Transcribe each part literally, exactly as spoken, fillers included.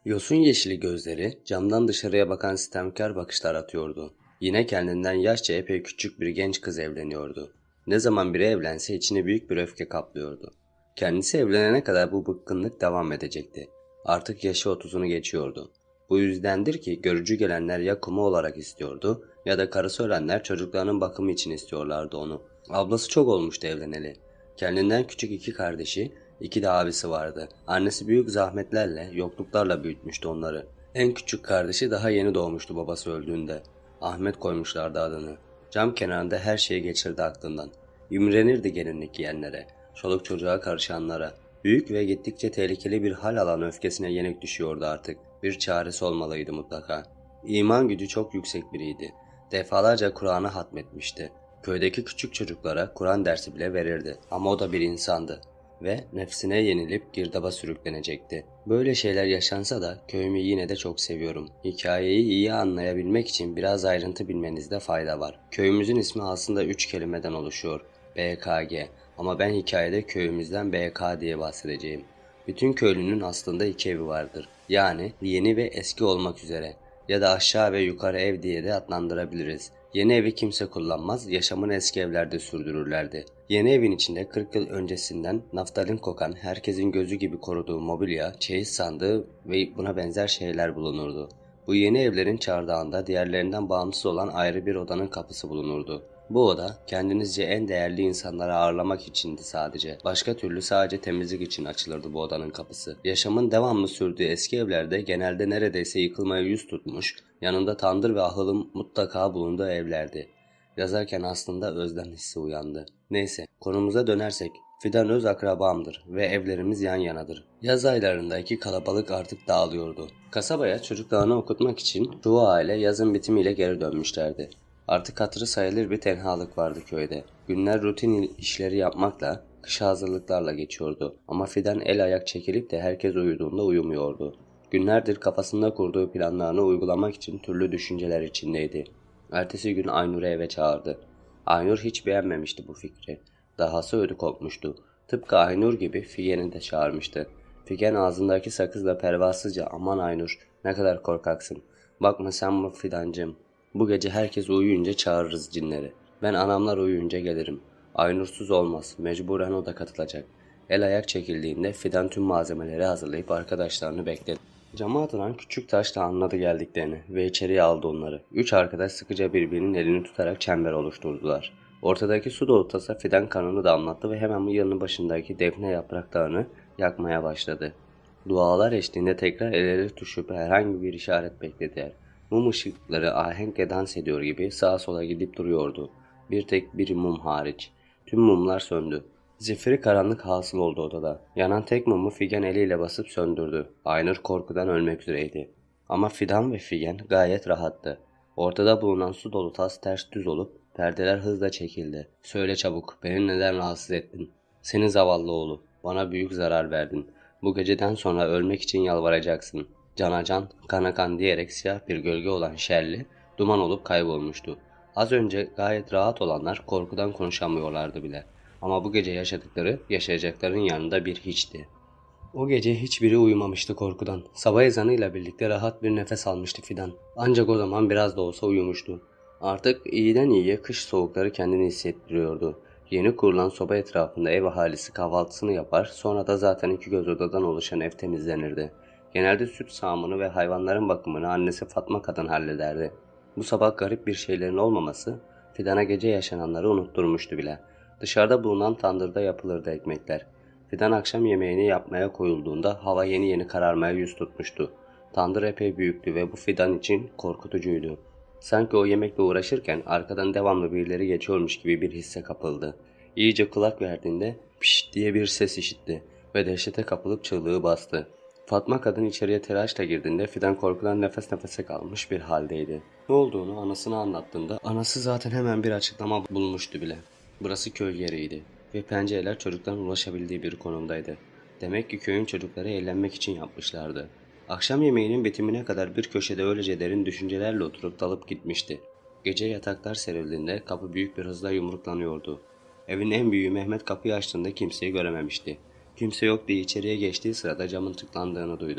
Yosun yeşili gözleri camdan dışarıya bakan sitemkar bakışlar atıyordu. Yine kendinden yaşça epey küçük bir genç kız evleniyordu. Ne zaman biri evlense içine büyük bir öfke kaplıyordu. Kendisi evlenene kadar bu bıkkınlık devam edecekti. Artık yaşı otuzunu geçiyordu. Bu yüzdendir ki görücü gelenler ya kuma olarak istiyordu ya da karısı ölenler çocuklarının bakımı için istiyorlardı onu. Ablası çok olmuştu evleneli. Kendinden küçük iki kardeşi, İki de abisi vardı. Annesi büyük zahmetlerle, yokluklarla büyütmüştü onları. En küçük kardeşi daha yeni doğmuştu babası öldüğünde. Ahmet koymuşlardı adını. Cam kenarında her şeyi geçirdi aklından. İmrenirdi gelinlik giyenlere, çoluk çocuğa karışanlara. Büyük ve gittikçe tehlikeli bir hal alan öfkesine yenik düşüyordu artık. Bir çaresi olmalıydı mutlaka. İman gücü çok yüksek biriydi. Defalarca Kur'an'ı hatmetmişti. Köydeki küçük çocuklara Kur'an dersi bile verirdi. Ama o da bir insandı ve nefsine yenilip girdaba sürüklenecekti. Böyle şeyler yaşansa da köyümü yine de çok seviyorum. Hikayeyi iyi anlayabilmek için biraz ayrıntı bilmenizde fayda var. Köyümüzün ismi aslında üç kelimeden oluşuyor. B K G. Ama ben hikayede köyümüzden B K diye bahsedeceğim. Bütün köylünün aslında iki evi vardır. Yani yeni ve eski olmak üzere. Ya da aşağı ve yukarı ev diye de adlandırabiliriz. Yeni evi kimse kullanmaz, yaşamını eski evlerde sürdürürlerdi. Yeni evin içinde kırk yıl öncesinden naftalin kokan, herkesin gözü gibi koruduğu mobilya, çeyiz sandığı ve buna benzer şeyler bulunurdu. Bu yeni evlerin çardağında diğerlerinden bağımsız olan ayrı bir odanın kapısı bulunurdu. Bu oda kendinizce en değerli insanları ağırlamak içindi sadece. Başka türlü sadece temizlik için açılırdı bu odanın kapısı. Yaşamın devamlı sürdüğü eski evlerde genelde neredeyse yıkılmaya yüz tutmuş, yanında tandır ve ahılın mutlaka bulunduğu evlerdi. Yazarken aslında özlem hissi uyandı. Neyse, konumuza dönersek, Fidan öz akrabamdır ve evlerimiz yan yanadır. Yaz aylarındaki kalabalık artık dağılıyordu. Kasabaya çocuklarını okutmak için çoğu aile yazın bitimiyle geri dönmüşlerdi. Artık hatırı sayılır bir tenhalık vardı köyde. Günler rutin işleri yapmakla, kışa hazırlıklarla geçiyordu. Ama Fidan el ayak çekilip de herkes uyuduğunda uyumuyordu. Günlerdir kafasında kurduğu planlarını uygulamak için türlü düşünceler içindeydi. Ertesi gün Aynur'u eve çağırdı. Aynur hiç beğenmemişti bu fikri. Dahası ödü kopmuştu. Tıpkı Aynur gibi Figen'i de çağırmıştı. Figen ağzındaki sakızla pervasızca "Aman Aynur, ne kadar korkaksın. Bakma sen bu Fidancığım. Bu gece herkes uyuyunca çağırırız cinleri. Ben anamlar uyuyunca gelirim. Aynursuz olmaz. Mecburen o da katılacak." El ayak çekildiğinde Fidan tüm malzemeleri hazırlayıp arkadaşlarını bekledi. Cama atılan küçük taş da anladı geldiklerini ve içeriye aldı onları. Üç arkadaş sıkıca birbirinin elini tutarak çember oluşturdular. Ortadaki su dolu tasa Fidan kanını damlattı ve hemen yanı başındaki defne yapraklarını yakmaya başladı. Dualar eşliğinde tekrar el ele tutuşup herhangi bir işaret beklediler. Mum ışıkları ahenkle dans ediyor gibi sağa sola gidip duruyordu. Bir tek bir mum hariç. Tüm mumlar söndü. Zifiri karanlık hasıl oldu odada. Yanan tek mumu Figen eliyle basıp söndürdü. Aynur korkudan ölmek üzereydi. Ama Fidan ve Figen gayet rahattı. Ortada bulunan su dolu tas ters düz olup perdeler hızla çekildi. "Söyle çabuk, beni neden rahatsız ettin? Senin zavallı oğlu, bana büyük zarar verdin. Bu geceden sonra ölmek için yalvaracaksın." Cana can, kana kan diyerek siyah bir gölge olan Şerli duman olup kaybolmuştu. Az önce gayet rahat olanlar korkudan konuşamıyorlardı bile. Ama bu gece yaşadıkları yaşayacakların yanında bir hiçti. O gece hiçbiri uyumamıştı korkudan. Sabah ezanıyla birlikte rahat bir nefes almıştı Fidan. Ancak o zaman biraz da olsa uyumuştu. Artık iyiden iyiye kış soğukları kendini hissettiriyordu. Yeni kurulan soba etrafında ev ahalisi kahvaltısını yapar, sonra da zaten iki göz odadan oluşan ev temizlenirdi. Genelde süt sağımını ve hayvanların bakımını annesi Fatma kadın hallederdi. Bu sabah garip bir şeylerin olmaması Fidan'a gece yaşananları unutturmuştu bile. Dışarıda bulunan tandırda yapılırdı ekmekler. Fidan akşam yemeğini yapmaya koyulduğunda hava yeni yeni kararmaya yüz tutmuştu. Tandır epey büyüktü ve bu Fidan için korkutucuydu. Sanki o yemekle uğraşırken arkadan devamlı birileri geçiyormuş gibi bir hisse kapıldı. İyice kulak verdiğinde "Pişt" diye bir ses işitti ve dehşete kapılıp çığlığı bastı. Fatma kadın içeriye telaşla girdiğinde Fidan korkudan nefes nefese kalmış bir haldeydi. Ne olduğunu anasına anlattığında anası zaten hemen bir açıklama bulmuştu bile. Burası köy yeriydi ve pencereler çocukların ulaşabildiği bir konumdaydı. Demek ki köyün çocukları eğlenmek için yapmışlardı. Akşam yemeğinin bitimine kadar bir köşede öylece derin düşüncelerle oturup dalıp gitmişti. Gece yataklar serildiğinde kapı büyük bir hızla yumruklanıyordu. Evin en büyüğü Mehmet kapıyı açtığında kimseyi görememişti. Kimse yok diye içeriye geçtiği sırada camın tıklandığını duydu.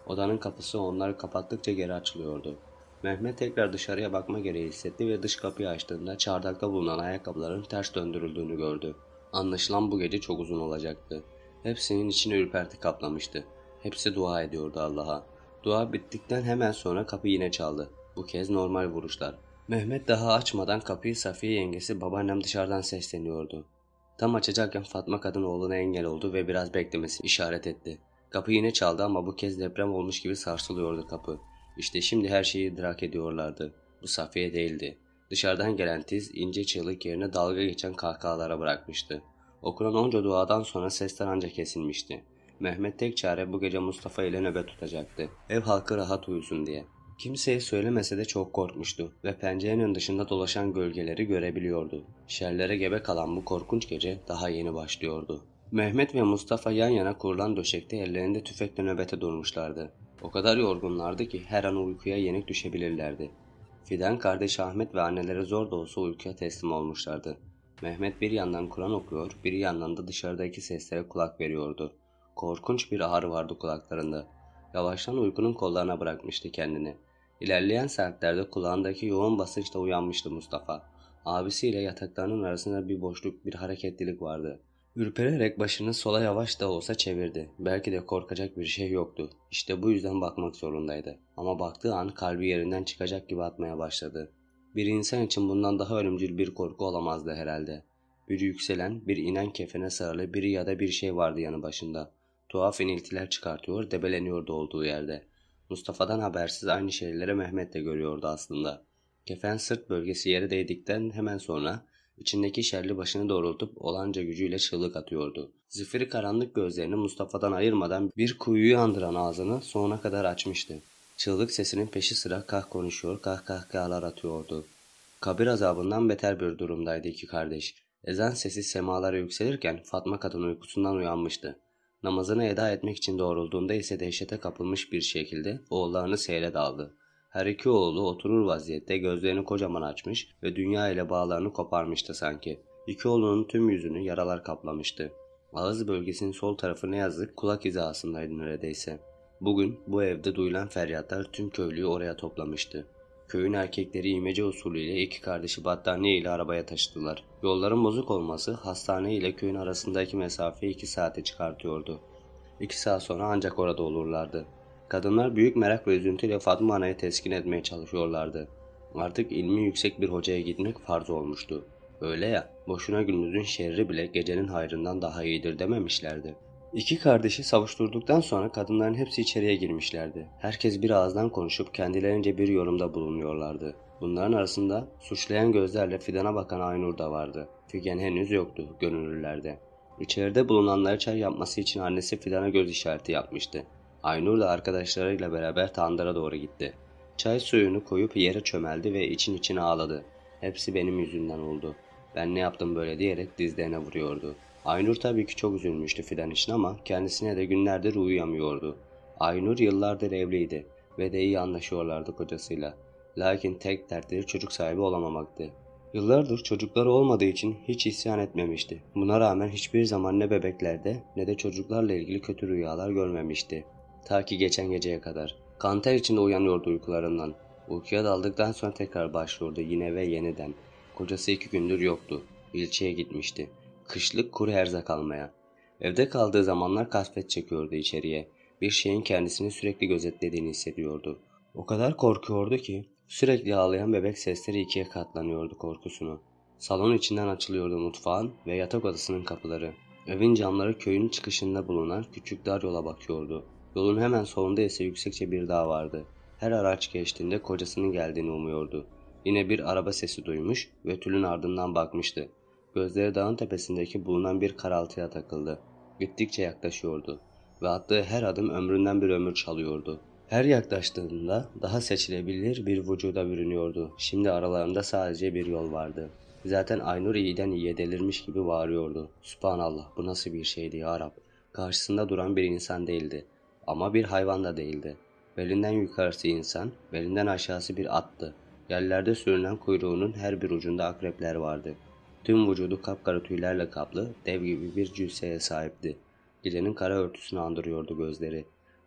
Odanın kapısı onları kapattıkça geri açılıyordu. Mehmet tekrar dışarıya bakma gereği hissetti ve dış kapıyı açtığında çardakta bulunan ayakkabıların ters döndürüldüğünü gördü. Anlaşılan bu gece çok uzun olacaktı. Hepsinin içini ürperti kaplamıştı. Hepsi dua ediyordu Allah'a. Dua bittikten hemen sonra kapı yine çaldı. Bu kez normal vuruşlar. Mehmet daha açmadan kapıyı Safiye yengesi babaannem dışarıdan sesleniyordu. Tam açacakken Fatma kadın oğluna engel oldu ve biraz beklemesini işaret etti. Kapı yine çaldı ama bu kez deprem olmuş gibi sarsılıyordu kapı. İşte şimdi her şeyi idrak ediyorlardı. Bu Safiye değildi. Dışarıdan gelen tiz, ince çığlık yerine dalga geçen kahkahalara bırakmıştı. Okunan onca duadan sonra sesler ancak kesilmişti. Mehmet tek çare bu gece Mustafa ile nöbet tutacaktı. Ev halkı rahat uyusun diye. Kimseye söylemese de çok korkmuştu ve pencerenin dışında dolaşan gölgeleri görebiliyordu. Şerlere gebe kalan bu korkunç gece daha yeni başlıyordu. Mehmet ve Mustafa yan yana kurulan döşekte ellerinde tüfekle nöbete durmuşlardı. O kadar yorgunlardı ki her an uykuya yenik düşebilirlerdi. Fidan kardeş Ahmet ve anneleri zor da olsa uykuya teslim olmuşlardı. Mehmet bir yandan Kur'an okuyor, bir yandan da dışarıdaki seslere kulak veriyordu. Korkunç bir ağrı vardı kulaklarında. Yavaştan uykunun kollarına bırakmıştı kendini. İlerleyen saatlerde kulağındaki yoğun basınçla uyanmıştı Mustafa. Abisiyle yataklarının arasında bir boşluk, bir hareketlilik vardı. Ürpererek başını sola yavaş da olsa çevirdi. Belki de korkacak bir şey yoktu. İşte bu yüzden bakmak zorundaydı. Ama baktığı an kalbi yerinden çıkacak gibi atmaya başladı. Bir insan için bundan daha ölümcül bir korku olamazdı herhalde. Bir yükselen, bir inen kefene sarılı biri ya da bir şey vardı yanı başında. Tuhaf iniltiler çıkartıyor, debeleniyordu olduğu yerde. Mustafa'dan habersiz aynı şeyleri Mehmet de görüyordu aslında. Kefen sırt bölgesi yere değdikten hemen sonra içindeki şerli başını doğrultup olanca gücüyle çığlık atıyordu. Zifiri karanlık gözlerini Mustafa'dan ayırmadan bir kuyuyu andıran ağzını sonuna kadar açmıştı. Çığlık sesinin peşi sıra kah konuşuyor, kah kahkahalar atıyordu. Kabir azabından beter bir durumdaydı iki kardeş. Ezan sesi semalara yükselirken Fatma kadın uykusundan uyanmıştı. Namazını eda etmek için doğrulduğunda ise dehşete kapılmış bir şekilde oğullarını seyre daldı. Her iki oğlu oturur vaziyette gözlerini kocaman açmış ve dünya ile bağlarını koparmıştı sanki. İki oğlunun tüm yüzünü yaralar kaplamıştı. Ağız bölgesinin sol tarafı ne yazık kulak hizasındaydı neredeyse. Bugün bu evde duyulan feryatlar tüm köylüyü oraya toplamıştı. Köyün erkekleri imece usulüyle iki kardeşi battaniye ile arabaya taşıdılar. Yolların bozuk olması hastane ile köyün arasındaki mesafeyi iki saate çıkartıyordu. İki saat sonra ancak orada olurlardı. Kadınlar büyük merak ve üzüntüyle Fatma Ana'yı teskin etmeye çalışıyorlardı. Artık ilmi yüksek bir hocaya gitmek farz olmuştu. Öyle ya, boşuna gündüzün şerri bile gecenin hayrından daha iyidir dememişlerdi. İki kardeşi savuşturduktan sonra kadınların hepsi içeriye girmişlerdi. Herkes bir ağızdan konuşup kendilerince bir yorumda bulunuyorlardı. Bunların arasında suçlayan gözlerle Fidan'a bakan Aynur da vardı. Figen henüz yoktu gönüllülerde. İçeride bulunanlara çay yapması için annesi Fidan'a göz işareti yapmıştı. Aynur da arkadaşlarıyla beraber tandıra doğru gitti. Çay suyunu koyup yere çömeldi ve için içine ağladı. Hepsi benim yüzümden oldu. Ben ne yaptım böyle diyerek dizlerine vuruyordu. Aynur tabii ki çok üzülmüştü Fidan için ama kendisine de günlerdir uyuyamıyordu. Aynur yıllardır evliydi ve de iyi anlaşıyorlardı kocasıyla. Lakin tek dertleri çocuk sahibi olamamaktı. Yıllardır çocukları olmadığı için hiç isyan etmemişti. Buna rağmen hiçbir zaman ne bebeklerde ne de çocuklarla ilgili kötü rüyalar görmemişti. Ta ki geçen geceye kadar. Kanter içinde uyanıyordu uykularından. Uykuya daldıktan sonra tekrar başlıyordu yine ve yeniden. Kocası iki gündür yoktu. İlçeye gitmişti. Kışlık kuru erzak almaya. Evde kaldığı zamanlar kasvet çekiyordu içeriye. Bir şeyin kendisini sürekli gözetlediğini hissediyordu. O kadar korkuyordu ki sürekli ağlayan bebek sesleri ikiye katlanıyordu korkusunu. Salon içinden açılıyordu mutfağın ve yatak odasının kapıları. Evin camları köyün çıkışında bulunan küçük dar yola bakıyordu. Yolun hemen solunda ise yüksekçe bir dağ vardı. Her araç geçtiğinde kocasının geldiğini umuyordu. Yine bir araba sesi duymuş ve tülün ardından bakmıştı. Gözleri dağın tepesindeki bulunan bir karaltıya takıldı. Gittikçe yaklaşıyordu ve attığı her adım ömründen bir ömür çalıyordu. Her yaklaştığında daha seçilebilir bir vücuda bürünüyordu. Şimdi aralarında sadece bir yol vardı. Zaten Aynur iyiden iyiye delirmiş gibi bağırıyordu. Sübhanallah, bu nasıl bir şeydi ya Rab. Karşısında duran bir insan değildi. Ama bir hayvan da değildi. Belinden yukarısı insan, belinden aşağısı bir attı. Yerlerde sürünen kuyruğunun her bir ucunda akrepler vardı. Tüm vücudu kapkara tüylerle kaplı, dev gibi bir cüsseye sahipti. Gecenin kara örtüsünü andırıyordu gözleri.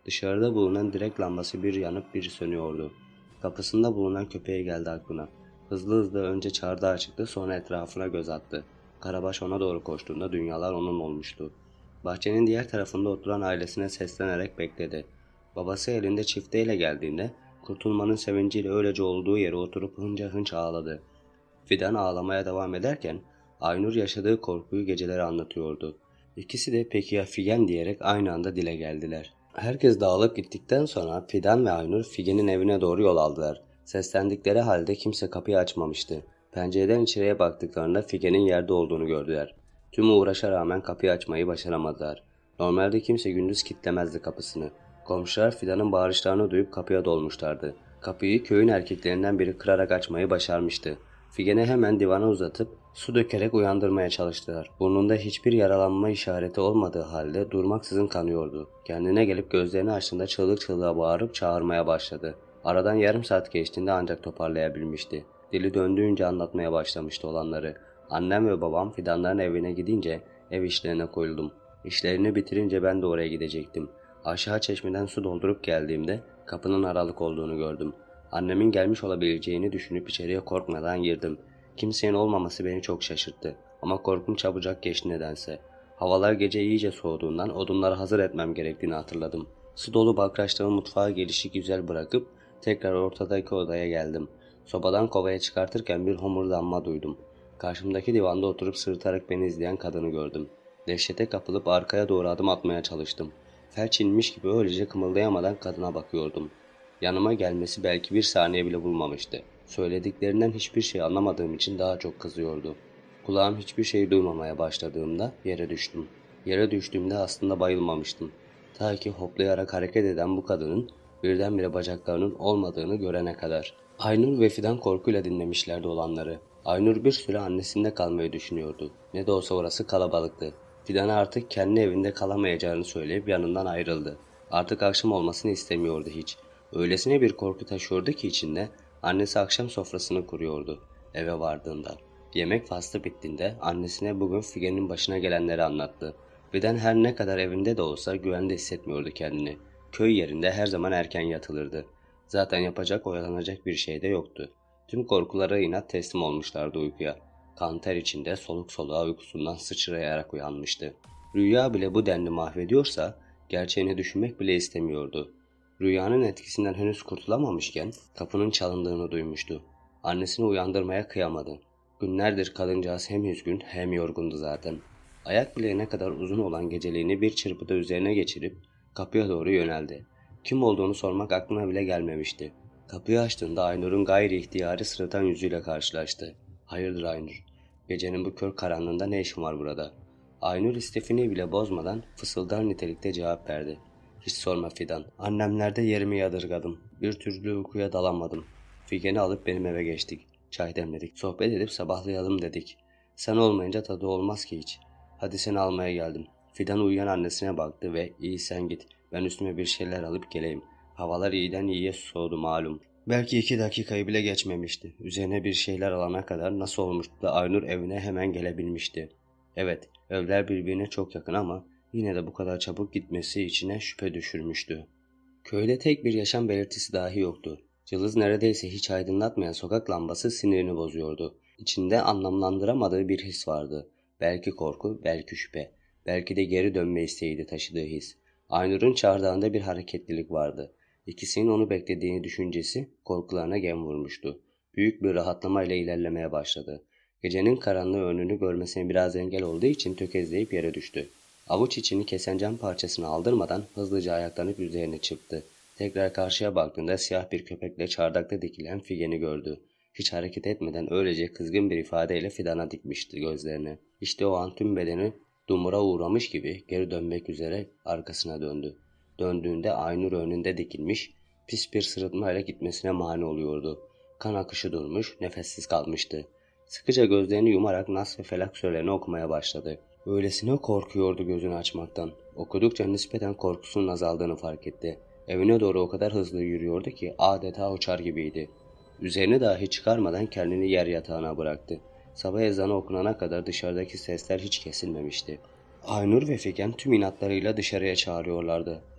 Dışarıda bulunan direk lambası bir yanıp bir sönüyordu. Kapısında bulunan köpeğe geldi aklına. Hızlı hızlı önce çardağa çıktı, sonra etrafına göz attı. Karabaş ona doğru koştuğunda dünyalar onun olmuştu. Bahçenin diğer tarafında oturan ailesine seslenerek bekledi. Babası elinde çifteyle geldiğinde kurtulmanın sevinciyle öylece olduğu yere oturup hınca hınç ağladı. Fidan ağlamaya devam ederken Aynur yaşadığı korkuyu geceleri anlatıyordu. İkisi de peki ya Figen diyerek aynı anda dile geldiler. Herkes dağılıp gittikten sonra Fidan ve Aynur Figen'in evine doğru yol aldılar. Seslendikleri halde kimse kapıyı açmamıştı. Pencereden içeriye baktıklarında Figen'in yerde olduğunu gördüler. Tüm uğraşa rağmen kapıyı açmayı başaramadılar. Normalde kimse gündüz kilitlemezdi kapısını. Komşular Fidan'ın bağırışlarını duyup kapıya dolmuşlardı. Kapıyı köyün erkeklerinden biri kırarak açmayı başarmıştı. Figen'i hemen divana uzatıp su dökerek uyandırmaya çalıştılar. Burnunda hiçbir yaralanma işareti olmadığı halde durmaksızın kanıyordu. Kendine gelip gözlerini açtığında çığlık çığlığa bağırıp çağırmaya başladı. Aradan yarım saat geçtiğinde ancak toparlayabilmişti. Dili döndüğünce anlatmaya başlamıştı olanları. Annem ve babam Fidanların evine gidince ev işlerine koyuldum. İşlerini bitirince ben de oraya gidecektim. Aşağı çeşmeden su doldurup geldiğimde kapının aralık olduğunu gördüm. Annemin gelmiş olabileceğini düşünüp içeriye korkmadan girdim. Kimsenin olmaması beni çok şaşırttı. Ama korkum çabucak geçti nedense. Havalar gece iyice soğuduğundan odunları hazır etmem gerektiğini hatırladım. Su dolu bakraçlarımı mutfağa gelişi güzel bırakıp tekrar ortadaki odaya geldim. Sobadan kovaya çıkartırken bir homurdanma duydum. Karşımdaki divanda oturup sırıtarak beni izleyen kadını gördüm. Dehşete kapılıp arkaya doğru adım atmaya çalıştım. Felç inmiş gibi öylece kımıldayamadan kadına bakıyordum. Yanıma gelmesi belki bir saniye bile bulmamıştı. Söylediklerinden hiçbir şey anlamadığım için daha çok kızıyordu. Kulağım hiçbir şey duymamaya başladığımda yere düştüm. Yere düştüğümde aslında bayılmamıştım. Ta ki hoplayarak hareket eden bu kadının birdenbire bacaklarının olmadığını görene kadar. Aynur ve Fidan korkuyla dinlemişlerdi olanları. Aynur bir süre annesinde kalmayı düşünüyordu. Ne de olsa orası kalabalıktı. Fidan'a artık kendi evinde kalamayacağını söyleyip yanından ayrıldı. Artık akşam olmasını istemiyordu hiç. Öylesine bir korku taşıyordu ki içinde, annesi akşam sofrasını kuruyordu eve vardığında. Yemek faslı bittiğinde annesine bugün Figen'in başına gelenleri anlattı. Fidan her ne kadar evinde de olsa güvende hissetmiyordu kendini. Köy yerinde her zaman erken yatılırdı. Zaten yapacak oyalanacak bir şey de yoktu. Tüm korkulara inat teslim olmuşlardı uykuya. Kan ter içinde soluk soluğa uykusundan sıçrayarak uyanmıştı. Rüya bile bu denli mahvediyorsa gerçeğini düşünmek bile istemiyordu. Rüyanın etkisinden henüz kurtulamamışken kapının çalındığını duymuştu. Annesini uyandırmaya kıyamadı. Günlerdir kadıncağız hem üzgün hem yorgundu zaten. Ayak bileğine kadar uzun olan geceliğini bir çırpıda üzerine geçirip kapıya doğru yöneldi. Kim olduğunu sormak aklına bile gelmemişti. Kapıyı açtığında Aynur'un gayri ihtiyari sırıtan yüzüyle karşılaştı. "Hayırdır Aynur? Gecenin bu kör karanlığında ne işin var burada?" Aynur istifini bile bozmadan fısıldar nitelikte cevap verdi. "Hiç sorma Fidan. Annemlerde yerimi yadırgadım. Bir türlü uykuya dalamadım. Figen'i alıp benim eve geçtik. Çay demledik. Sohbet edip sabahlayalım dedik. Sen olmayınca tadı olmaz ki hiç. Hadi seni almaya geldim." Fidan uyuyan annesine baktı ve "İyi sen git. Ben üstüme bir şeyler alıp geleyim. Havalar iyiden iyiye soğudu malum." Belki iki dakikayı bile geçmemişti. Üzerine bir şeyler alana kadar nasıl olmuştu da Aynur evine hemen gelebilmişti. Evet, evler birbirine çok yakın ama yine de bu kadar çabuk gitmesi içine şüphe düşürmüştü. Köyde tek bir yaşam belirtisi dahi yoktu. Cılız neredeyse hiç aydınlatmayan sokak lambası sinirini bozuyordu. İçinde anlamlandıramadığı bir his vardı. Belki korku, belki şüphe. Belki de geri dönme isteğiydi taşıdığı his. Aynur'un çardağında bir hareketlilik vardı. İkisinin onu beklediğini düşüncesi korkularına gem vurmuştu. Büyük bir rahatlamayla ilerlemeye başladı. Gecenin karanlığı önünü görmesine biraz engel olduğu için tökezleyip yere düştü. Avuç içini kesen cam parçasını aldırmadan hızlıca ayaklanıp üzerine çıktı. Tekrar karşıya baktığında siyah bir köpekle çardakta dikilen Figen'i gördü. Hiç hareket etmeden öylece kızgın bir ifadeyle Fidan'a dikmişti gözlerini. İşte o an tüm bedeni dumura uğramış gibi geri dönmek üzere arkasına döndü. Döndüğünde Aynur önünde dikilmiş, pis bir sırıtmayla gitmesine mani oluyordu. Kan akışı durmuş, nefessiz kalmıştı. Sıkıca gözlerini yumarak Nas ve Felak surelerini okumaya başladı. Öylesine korkuyordu gözünü açmaktan. Okudukça nispeten korkusunun azaldığını fark etti. Evine doğru o kadar hızlı yürüyordu ki adeta uçar gibiydi. Üzerini dahi çıkarmadan kendini yer yatağına bıraktı. Sabah ezanı okunana kadar dışarıdaki sesler hiç kesilmemişti. Aynur ve Figen tüm inatlarıyla dışarıya çağırıyorlardı.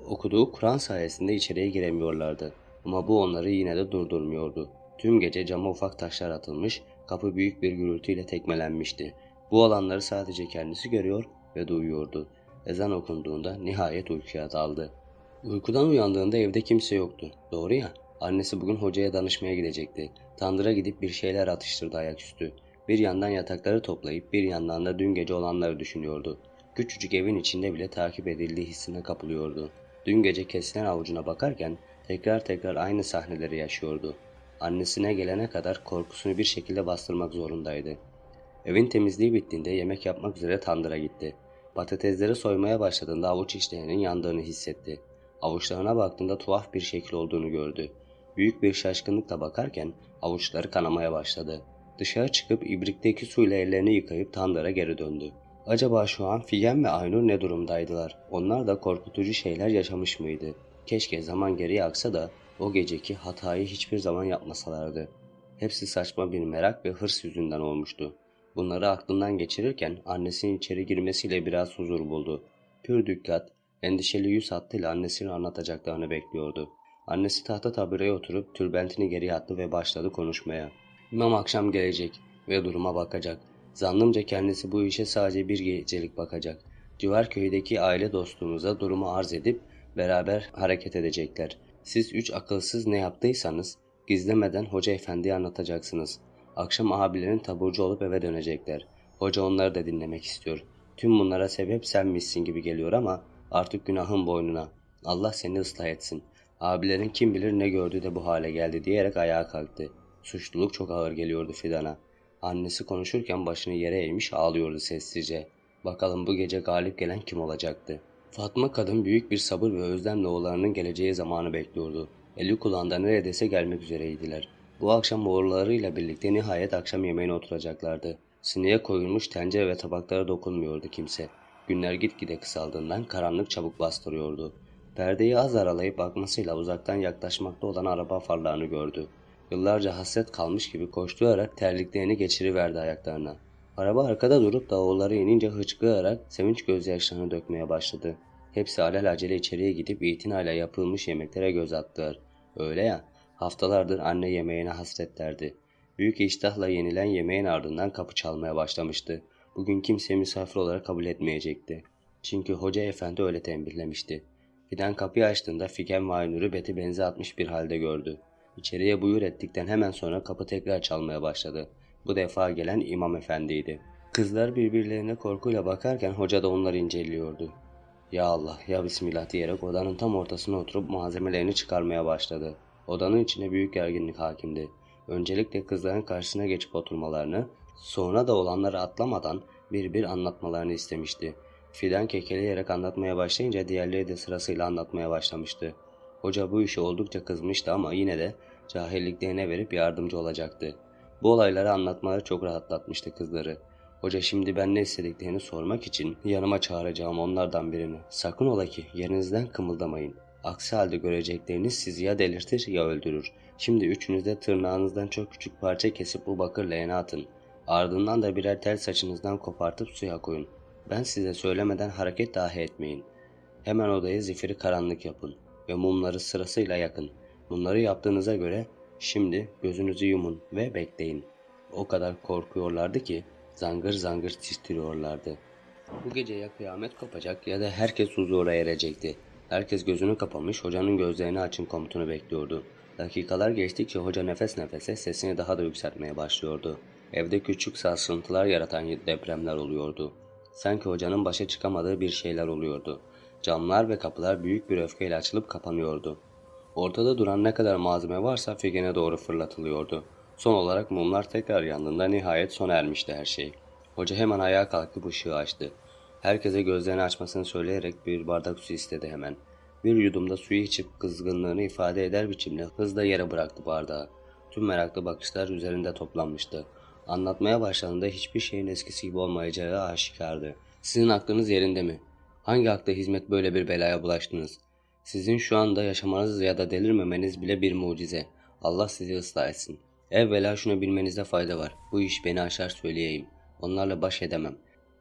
Okuduğu Kur'an sayesinde içeriye giremiyorlardı. Ama bu onları yine de durdurmuyordu. Tüm gece cama ufak taşlar atılmış, kapı büyük bir gürültüyle tekmelenmişti. Bu olanları sadece kendisi görüyor ve duyuyordu. Ezan okunduğunda nihayet uykuya daldı. Uykudan uyandığında evde kimse yoktu. Doğru ya, annesi bugün hocaya danışmaya gidecekti. Tandıra gidip bir şeyler atıştırdı ayaküstü. Bir yandan yatakları toplayıp bir yandan da dün gece olanları düşünüyordu. Küçücük evin içinde bile takip edildiği hissine kapılıyordu. Dün gece kesilen avucuna bakarken tekrar tekrar aynı sahneleri yaşıyordu. Annesine gelene kadar korkusunu bir şekilde bastırmak zorundaydı. Evin temizliği bittiğinde yemek yapmak üzere tandıra gitti. Patatesleri soymaya başladığında avuç içlerinin yandığını hissetti. Avuçlarına baktığında tuhaf bir şekil olduğunu gördü. Büyük bir şaşkınlıkla bakarken avuçları kanamaya başladı. Dışarı çıkıp ibrikteki suyla ellerini yıkayıp tandıra geri döndü. Acaba şu an Figen ve Aynur ne durumdaydılar? Onlar da korkutucu şeyler yaşamış mıydı? Keşke zaman geriye aksa da o geceki hatayı hiçbir zaman yapmasalardı. Hepsi saçma bir merak ve hırs yüzünden olmuştu. Bunları aklından geçirirken annesinin içeri girmesiyle biraz huzur buldu. Pür dikkat, endişeli yüz hattıyla annesini anlatacaklarını bekliyordu. Annesi tahta tabureye oturup tülbentini geriye attı ve başladı konuşmaya. İmam akşam gelecek ve duruma bakacak. Zannımca kendisi bu işe sadece bir gecelik bakacak. Civar köydeki aile dostumuza durumu arz edip beraber hareket edecekler. Siz üç akılsız ne yaptıysanız gizlemeden hoca efendiye anlatacaksınız. Akşam abilerin taburcu olup eve dönecekler. Hoca onları da dinlemek istiyor. Tüm bunlara sebep senmişsin gibi geliyor ama artık günahın boynuna. Allah seni ıslah etsin. Abilerin kim bilir ne gördü de bu hale geldi diyerek ayağa kalktı. Suçluluk çok ağır geliyordu Fidan'a. Annesi konuşurken başını yere eğmiş ağlıyordu sessizce. Bakalım bu gece galip gelen kim olacaktı? Fatma kadın büyük bir sabır ve özlemle oğullarının geleceği zamanı bekliyordu. Eli kulağında neredeyse gelmek üzereydiler. Bu akşam oğullarıyla birlikte nihayet akşam yemeğine oturacaklardı. Sineye koyulmuş tencere ve tabaklara dokunmuyordu kimse. Günler gitgide kısaldığından karanlık çabuk bastırıyordu. Perdeyi az aralayıp bakmasıyla uzaktan yaklaşmakta olan araba farlarını gördü. Yıllarca hasret kalmış gibi koşturarak terliklerini geçiriverdi ayaklarına. Araba arkada durup da oğulları inince hıçkırarak sevinç gözyaşlarını dökmeye başladı. Hepsi alelacele içeriye gidip itinayla yapılmış yemeklere göz attılar. Öyle ya, haftalardır anne yemeğine hasretlerdi. Büyük iştahla yenilen yemeğin ardından kapı çalmaya başlamıştı. Bugün kimse misafir olarak kabul etmeyecekti. Çünkü hoca efendi öyle tembihlemişti. Fidan kapıyı açtığında Figen ve Aynur'u beti benze atmış bir halde gördü. İçeriye buyur ettikten hemen sonra kapı tekrar çalmaya başladı. Bu defa gelen İmam Efendi'ydi. Kızlar birbirlerine korkuyla bakarken hoca da onları inceliyordu. Ya Allah, ya Bismillah diyerek odanın tam ortasına oturup malzemelerini çıkarmaya başladı. Odanın içine büyük gerginlik hakimdi. Öncelikle kızların karşısına geçip oturmalarını, sonra da olanları atlamadan bir bir anlatmalarını istemişti. Fidan kekeleyerek anlatmaya başlayınca diğerleri de sırasıyla anlatmaya başlamıştı. Hoca bu işe oldukça kızmıştı ama yine de cahilliklerine verip yardımcı olacaktı. Bu olayları anlatmaları çok rahatlatmıştı kızları. Hoca şimdi ben ne istediklerini sormak için yanıma çağıracağım onlardan birini. Sakın ola ki yerinizden kımıldamayın. Aksi halde görecekleriniz sizi ya delirtir ya öldürür. Şimdi üçünüz de tırnağınızdan çok küçük parça kesip bu bakır leğene atın. Ardından da birer tel saçınızdan kopartıp suya koyun. Ben size söylemeden hareket dahi etmeyin. Hemen odayı zifiri karanlık yapın ve mumları sırasıyla yakın. Bunları yaptığınıza göre şimdi gözünüzü yumun ve bekleyin. O kadar korkuyorlardı ki zangır zangır titriyorlardı. Bu gece ya kıyamet kopacak ya da herkes huzura erecekti. Herkes gözünü kapamış, hocanın gözlerini açın komutunu bekliyordu. Dakikalar geçtikçe hoca nefes nefese sesini daha da yükseltmeye başlıyordu. Evde küçük sarsıntılar yaratan depremler oluyordu. Sanki hocanın başa çıkamadığı bir şeyler oluyordu. Camlar ve kapılar büyük bir öfkeyle açılıp kapanıyordu. Ortada duran ne kadar malzeme varsa Figen'e doğru fırlatılıyordu. Son olarak mumlar tekrar yandığında nihayet sona ermişti her şey. Hoca hemen ayağa kalkıp ışığı açtı. Herkese gözlerini açmasını söyleyerek bir bardak su istedi hemen. Bir yudumda suyu içip kızgınlığını ifade eder biçimde hızla yere bıraktı bardağı. Tüm meraklı bakışlar üzerinde toplanmıştı. Anlatmaya başladığında hiçbir şeyin eskisi gibi olmayacağı aşikardı. Sizin aklınız yerinde mi? Hangi akla hizmet böyle bir belaya bulaştınız? Sizin şu anda yaşamanız ya da delirmemeniz bile bir mucize. Allah sizi ıslah etsin. Evvela şunu bilmenizde fayda var. Bu iş beni aşar söyleyeyim. Onlarla baş edemem.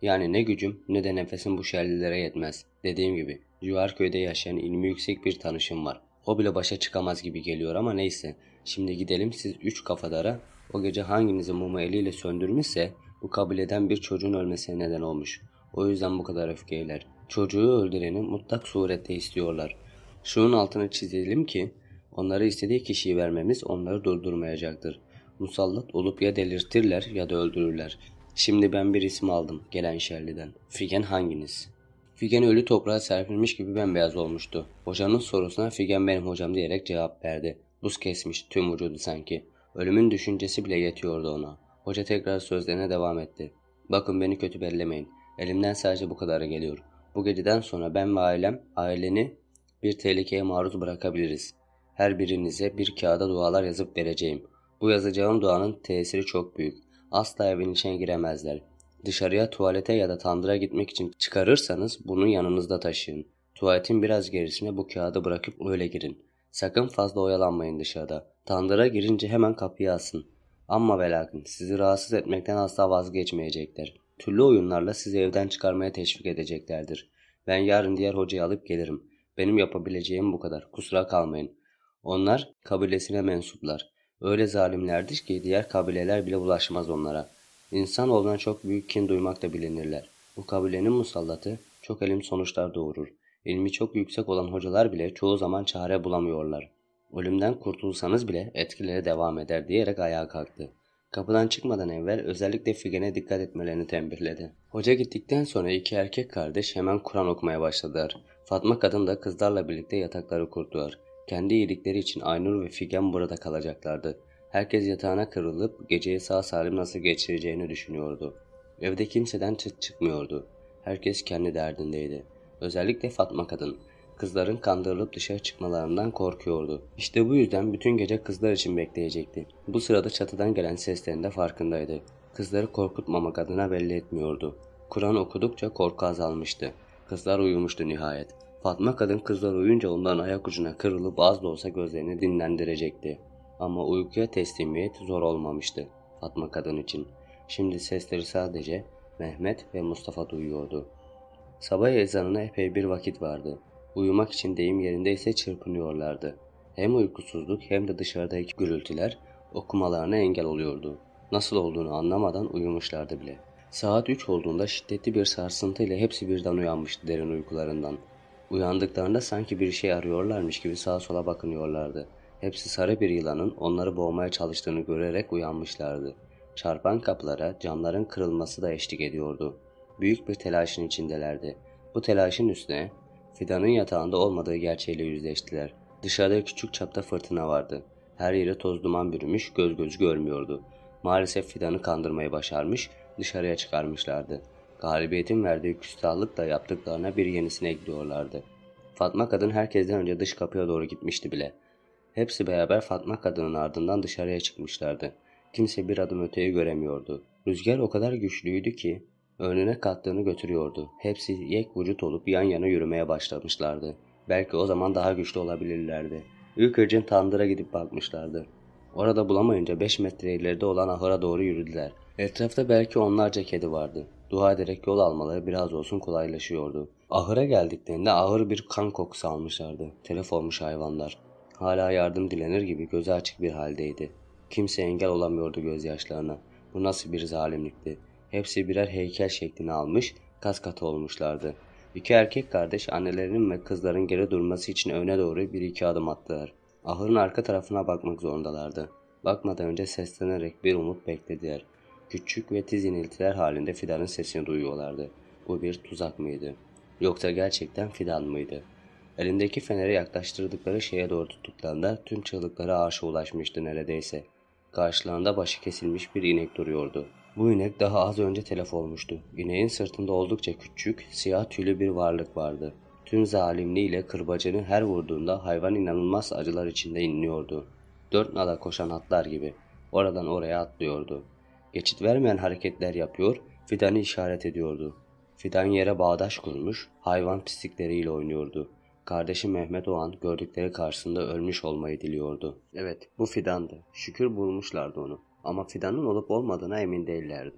Yani ne gücüm ne de nefesim bu şerlilere yetmez. Dediğim gibi Civarköy'de yaşayan ilmi yüksek bir tanışım var. O bile başa çıkamaz gibi geliyor ama neyse. Şimdi gidelim, siz üç kafadara o gece hanginizi mumu eliyle söndürmüşse bu kabileden bir çocuğun ölmesine neden olmuş. O yüzden bu kadar öfkeler. Çocuğu öldüreni mutlak surette istiyorlar. Şunun altını çizelim ki onlara istediği kişiyi vermemiz onları durdurmayacaktır. Musallat olup ya delirtirler ya da öldürürler. Şimdi ben bir isim aldım gelen şerliden. Figen hanginiz? Figen ölü toprağa serpilmiş gibi bembeyaz olmuştu. Hocanın sorusuna Figen benim hocam diyerek cevap verdi. Buz kesmiş tüm vücudu sanki. Ölümün düşüncesi bile yetiyordu ona. Hoca tekrar sözlerine devam etti. Bakın, beni kötü bellemeyin. Elimden sadece bu kadarı geliyor. Bu geceden sonra ben ve ailem, aileni bir tehlikeye maruz bırakabiliriz. Her birinize bir kağıda dualar yazıp vereceğim. Bu yazacağım duanın tesiri çok büyük. Asla evin içine giremezler. Dışarıya tuvalete ya da tandıra gitmek için çıkarırsanız bunu yanınızda taşıyın. Tuvaletin biraz gerisine bu kağıdı bırakıp öyle girin. Sakın fazla oyalanmayın dışarıda. Tandıra girince hemen kapıyı asın. Amma ve lakin sizi rahatsız etmekten asla vazgeçmeyecekler. Türlü oyunlarla sizi evden çıkarmaya teşvik edeceklerdir. Ben yarın diğer hocayı alıp gelirim. Benim yapabileceğim bu kadar. Kusura kalmayın. Onlar kabilesine mensuplar. Öyle zalimlerdir ki diğer kabileler bile bulaşmaz onlara. İnsanoğluna çok büyük kin duymakla bilinirler. Bu kabilenin musallatı çok elim sonuçlar doğurur. İlmi çok yüksek olan hocalar bile çoğu zaman çare bulamıyorlar. Ölümden kurtulsanız bile etkileri devam eder diyerek ayağa kalktı. Kapıdan çıkmadan evvel özellikle Figen'e dikkat etmelerini tembihledi. Hoca gittikten sonra iki erkek kardeş hemen Kur'an okumaya başladılar. Fatma kadın da kızlarla birlikte yatakları kurdular. Kendi iyilikleri için Aynur ve Figen burada kalacaklardı. Herkes yatağına kırılıp geceyi sağ salim nasıl geçireceğini düşünüyordu. Evde kimseden çıt çıkmıyordu. Herkes kendi derdindeydi. Özellikle Fatma kadın. Kızların kandırılıp dışarı çıkmalarından korkuyordu. İşte bu yüzden bütün gece kızlar için bekleyecekti. Bu sırada çatıdan gelen seslerin de farkındaydı. Kızları korkutmamak adına belli etmiyordu. Kur'an okudukça korku azalmıştı. Kızlar uyumuştu nihayet. Fatma kadın kızlar uyuyunca onların ayak ucuna kırılıp az da olsa gözlerini dinlendirecekti. Ama uykuya teslimiyet zor olmamıştı Fatma kadın için. Şimdi sesleri sadece Mehmet ve Mustafa duyuyordu. Sabah ezanına epey bir vakit vardı. Uyumak için deyim yerindeyse çırpınıyorlardı. Hem uykusuzluk hem de dışarıdaki gürültüler okumalarına engel oluyordu. Nasıl olduğunu anlamadan uyumuşlardı bile. Saat üç olduğunda şiddetli bir sarsıntıyla hepsi birden uyanmıştı derin uykularından. Uyandıklarında sanki bir şey arıyorlarmış gibi sağa sola bakınıyorlardı. Hepsi sarı bir yılanın onları boğmaya çalıştığını görerek uyanmışlardı. Çarpan kapılara camların kırılması da eşlik ediyordu. Büyük bir telaşın içindelerdi. Bu telaşın üstüne Fidan'ın yatağında olmadığı gerçeğiyle yüzleştiler. Dışarıda küçük çapta fırtına vardı. Her yeri toz duman bürümüş, göz gözü görmüyordu. Maalesef Fidan'ı kandırmayı başarmış, dışarıya çıkarmışlardı. Galibiyetin verdiği küstahlıkla yaptıklarına bir yenisini ekliyorlardı. Fatma kadın herkesten önce dış kapıya doğru gitmişti bile. Hepsi beraber Fatma kadının ardından dışarıya çıkmışlardı. Kimse bir adım öteyi göremiyordu. Rüzgar o kadar güçlüydü ki önüne kattığını götürüyordu. Hepsi yek vücut olup yan yana yürümeye başlamışlardı. Belki o zaman daha güçlü olabilirlerdi. İlk önce tandıra gidip bakmışlardı. Orada bulamayınca beş metre ileride olan ahıra doğru yürüdüler. Etrafta belki onlarca kedi vardı. Dua ederek yol almaları biraz olsun kolaylaşıyordu. Ahıra geldiklerinde ağır bir kan kokusu almışlardı. Telef olmuş hayvanlar. Hala yardım dilenir gibi gözü açık bir haldeydi. Kimse engel olamıyordu gözyaşlarına. Bu nasıl bir zalimlikti? Hepsi birer heykel şeklini almış, kas katı olmuşlardı. İki erkek kardeş annelerinin ve kızların geri durması için öne doğru bir iki adım attılar. Ahırın arka tarafına bakmak zorundalardı. Bakmadan önce seslenerek bir umut beklediler. Küçük ve tiz iniltiler halinde Fidan'ın sesini duyuyorlardı. Bu bir tuzak mıydı? Yoksa gerçekten Fidan mıydı? Elindeki feneri yaklaştırdıkları şeye doğru tuttuklarında tüm çığlıkları arşa ulaşmıştı neredeyse. Karşılarında başı kesilmiş bir inek duruyordu. Bu inek daha az önce telef olmuştu. İneğin sırtında oldukça küçük, siyah tüylü bir varlık vardı. Tüm zalimliğiyle kırbacını her vurduğunda hayvan inanılmaz acılar içinde inliyordu. Dört nala koşan atlar gibi. Oradan oraya atlıyordu. Geçit vermeyen hareketler yapıyor, Fidan'ı işaret ediyordu. Fidan yere bağdaş kurmuş, hayvan pislikleriyle oynuyordu. Kardeşi Mehmet o an gördükleri karşısında ölmüş olmayı diliyordu. Evet, bu Fidan'dı. Şükür bulmuşlardı onu. Ama Fidan'ın olup olmadığına emin değillerdi.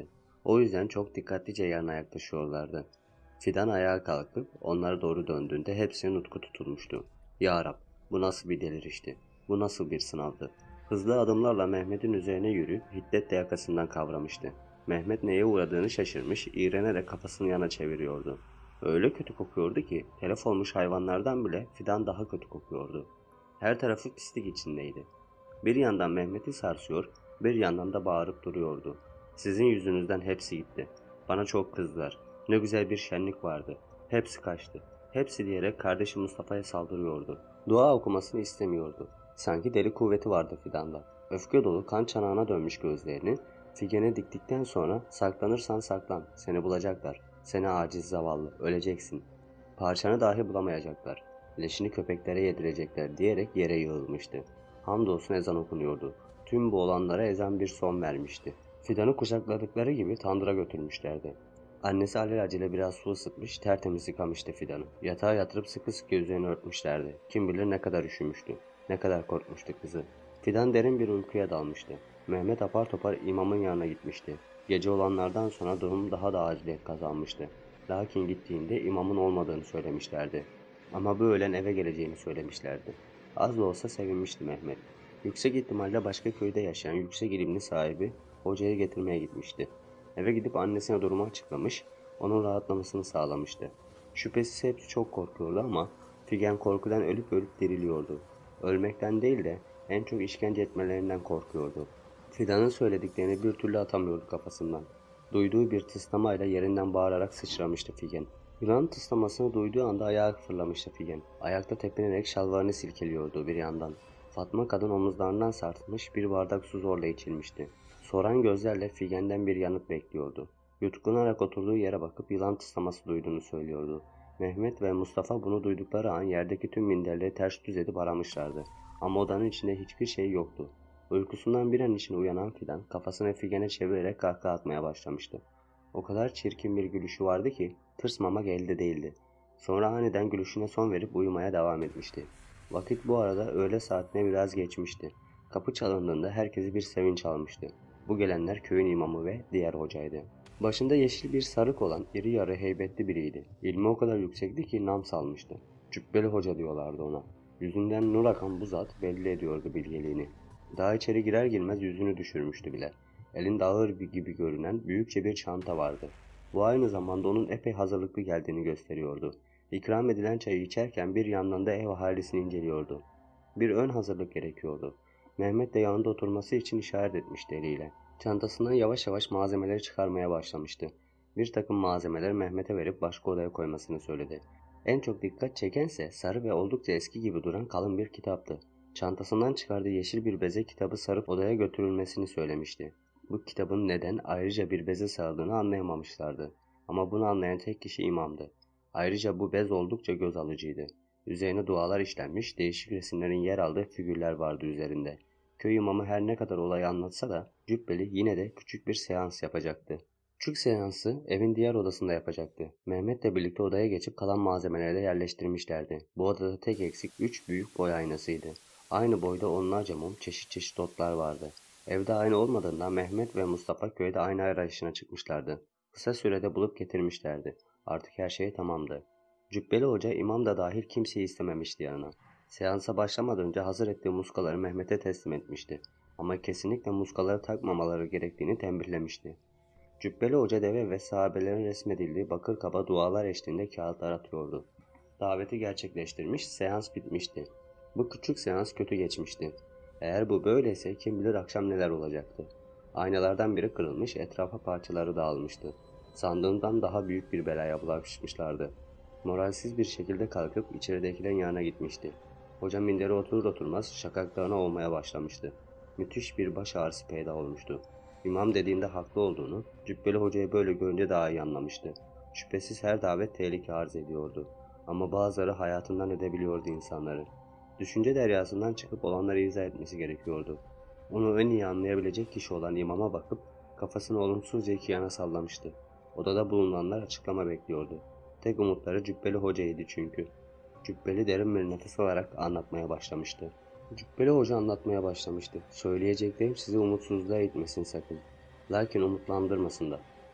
O yüzden çok dikkatlice yanına yaklaşıyorlardı. Fidan ayağa kalkıp onlara doğru döndüğünde hepsinin nutku tutulmuştu. Ya Rab, bu nasıl bir delirişti? Bu nasıl bir sınavdı? Hızlı adımlarla Mehmet'in üzerine yürüyüp hiddetle yakasından kavramıştı. Mehmet neye uğradığını şaşırmış, iğrenerek kafasını yana çeviriyordu. Öyle kötü kokuyordu ki telef olmuş hayvanlardan bile Fidan daha kötü kokuyordu. Her tarafı pislik içindeydi. Bir yandan Mehmet'i sarsıyor, bir yandan da bağırıp duruyordu. Sizin yüzünüzden hepsi gitti. Bana çok kızdılar. Ne güzel bir şenlik vardı. Hepsi kaçtı. Hepsi diyerek kardeşi Mustafa'ya saldırıyordu. Dua okumasını istemiyordu. Sanki deli kuvveti vardı Fidan'da. Öfke dolu kan çanağına dönmüş gözlerini Figen'e diktikten sonra saklanırsan saklan, seni bulacaklar. Seni aciz zavallı, öleceksin. Parçanı dahi bulamayacaklar. Leşini köpeklere yedirecekler diyerek yere yığılmıştı. Hamdolsun ezan okunuyordu. Tüm bu olanlara ezan bir son vermişti. Fidan'ı kucakladıkları gibi tandıra götürmüşlerdi. Annesi alelacele biraz su ısıtmış, tertemiz yıkamıştı Fidan'ı. Yatağa yatırıp sıkı sıkı üzerine örtmüşlerdi. Kim bilir ne kadar üşümüştü, ne kadar korkmuştu kızı. Fidan derin bir uykuya dalmıştı. Mehmet apar topar imamın yanına gitmişti. Gece olanlardan sonra durum daha da aciliyet kazanmıştı. Lakin gittiğinde imamın olmadığını söylemişlerdi. Ama bu öğlen eve geleceğini söylemişlerdi. Az da olsa sevinmişti Mehmet. Yüksek ihtimalle başka köyde yaşayan yüksek ilimli sahibi hocayı getirmeye gitmişti. Eve gidip annesine durumu açıklamış, onun rahatlamasını sağlamıştı. Şüphesiz hepsi çok korkuyordu ama Figen korkudan ölüp ölüp diriliyordu. Ölmekten değil de en çok işkence etmelerinden korkuyordu. Fidan'ın söylediklerini bir türlü atamıyordu kafasından. Duyduğu bir tıslamayla yerinden bağırarak sıçramıştı Figen. Yılan tıslamasını duyduğu anda ayağa fırlamıştı Figen. Ayakta tepinerek şalvarını silkeliyordu bir yandan. Fatma kadın omuzlarından sarkmış bir bardak su zorla içilmişti. Soran gözlerle Figen'den bir yanıt bekliyordu. Yutkunarak oturduğu yere bakıp yılan tıslaması duyduğunu söylüyordu. Mehmet ve Mustafa bunu duydukları an yerdeki tüm minderleri ters düz edip aramışlardı. Ama odanın içinde hiçbir şey yoktu. Uykusundan bir an için uyanan Fidan kafasını Figen'e çevirerek kahkaha atmaya başlamıştı. O kadar çirkin bir gülüşü vardı ki tırsmamak elde değildi. Sonra aniden gülüşüne son verip uyumaya devam etmişti. Vakit bu arada öğle saatine biraz geçmişti. Kapı çalındığında herkesi bir sevinç almıştı. Bu gelenler köyün imamı ve diğer hocaydı. Başında yeşil bir sarık olan iri yarı heybetli biriydi. İlmi o kadar yüksekti ki nam salmıştı. Cübbeli hoca diyorlardı ona. Yüzünden nur akan bu zat belli ediyordu bilgeliğini. Daha içeri girer girmez yüzünü düşürmüştü bile. Elinde ağır bir gibi görünen büyükçe bir çanta vardı. Bu aynı zamanda onun epey hazırlıklı geldiğini gösteriyordu. İkram edilen çayı içerken bir yandan da ev ahalisini inceliyordu. Bir ön hazırlık gerekiyordu. Mehmet de yanında oturması için işaret etmişti eliyle. Çantasından yavaş yavaş malzemeleri çıkarmaya başlamıştı. Bir takım malzemeleri Mehmet'e verip başka odaya koymasını söyledi. En çok dikkat çekense sarı ve oldukça eski gibi duran kalın bir kitaptı. Çantasından çıkardığı yeşil bir beze kitabı sarıp odaya götürülmesini söylemişti. Bu kitabın neden ayrıca bir beze sarıldığını anlayamamışlardı. Ama bunu anlayan tek kişi imamdı. Ayrıca bu bez oldukça göz alıcıydı. Üzerine dualar işlenmiş, değişik resimlerin yer aldığı figürler vardı üzerinde. Köy imamı her ne kadar olayı anlatsa da Cübbeli yine de küçük bir seans yapacaktı. Küçük seansı evin diğer odasında yapacaktı. Mehmet'le birlikte odaya geçip kalan malzemeleri de yerleştirmişlerdi. Bu odada tek eksik üç büyük boy aynasıydı. Aynı boyda onlarca mum, çeşit çeşit otlar vardı. Evde aynı olmadığından Mehmet ve Mustafa köyde aynı arayışına çıkmışlardı. Kısa sürede bulup getirmişlerdi. Artık her şey tamamdı. Cübbeli Hoca imam da dahil kimseyi istememişti yanına. Seansa başlamadan önce hazır ettiği muskaları Mehmet'e teslim etmişti. Ama kesinlikle muskaları takmamaları gerektiğini tembihlemişti. Cübbeli Hoca deve ve sahabelerin resmedildiği bakır kaba dualar eşliğinde kağıtlar atıyordu. Daveti gerçekleştirmiş, seans bitmişti. Bu küçük seans kötü geçmişti. Eğer bu böyleyse kim bilir akşam neler olacaktı. Aynalardan biri kırılmış, etrafa parçaları dağılmıştı. Sandığından daha büyük bir belaya bulaşmışlardı. Moralsiz bir şekilde kalkıp içeridekilerin yanına gitmişti. Hoca mindere oturur oturmaz şakaklarına olmaya başlamıştı. Müthiş bir baş ağrısı peyda olmuştu. İmam dediğinde haklı olduğunu, Cübbeli Hoca'yı böyle görünce daha iyi anlamıştı. Şüphesiz her davet tehlike arz ediyordu. Ama bazıları hayatından edebiliyordu insanları. Düşünce deryasından çıkıp olanları izah etmesi gerekiyordu. Onu en iyi anlayabilecek kişi olan imama bakıp kafasını olumsuzca iki yana sallamıştı. Odada bulunanlar açıklama bekliyordu. Tek umutları Cübbeli Hoca'ydı çünkü. Cübbeli derin bir nefes alarak anlatmaya başlamıştı. Cübbeli Hoca anlatmaya başlamıştı. Söyleyeceklerim sizi umutsuzluğa itmesin sakın. Lakin umutlandırmasın da.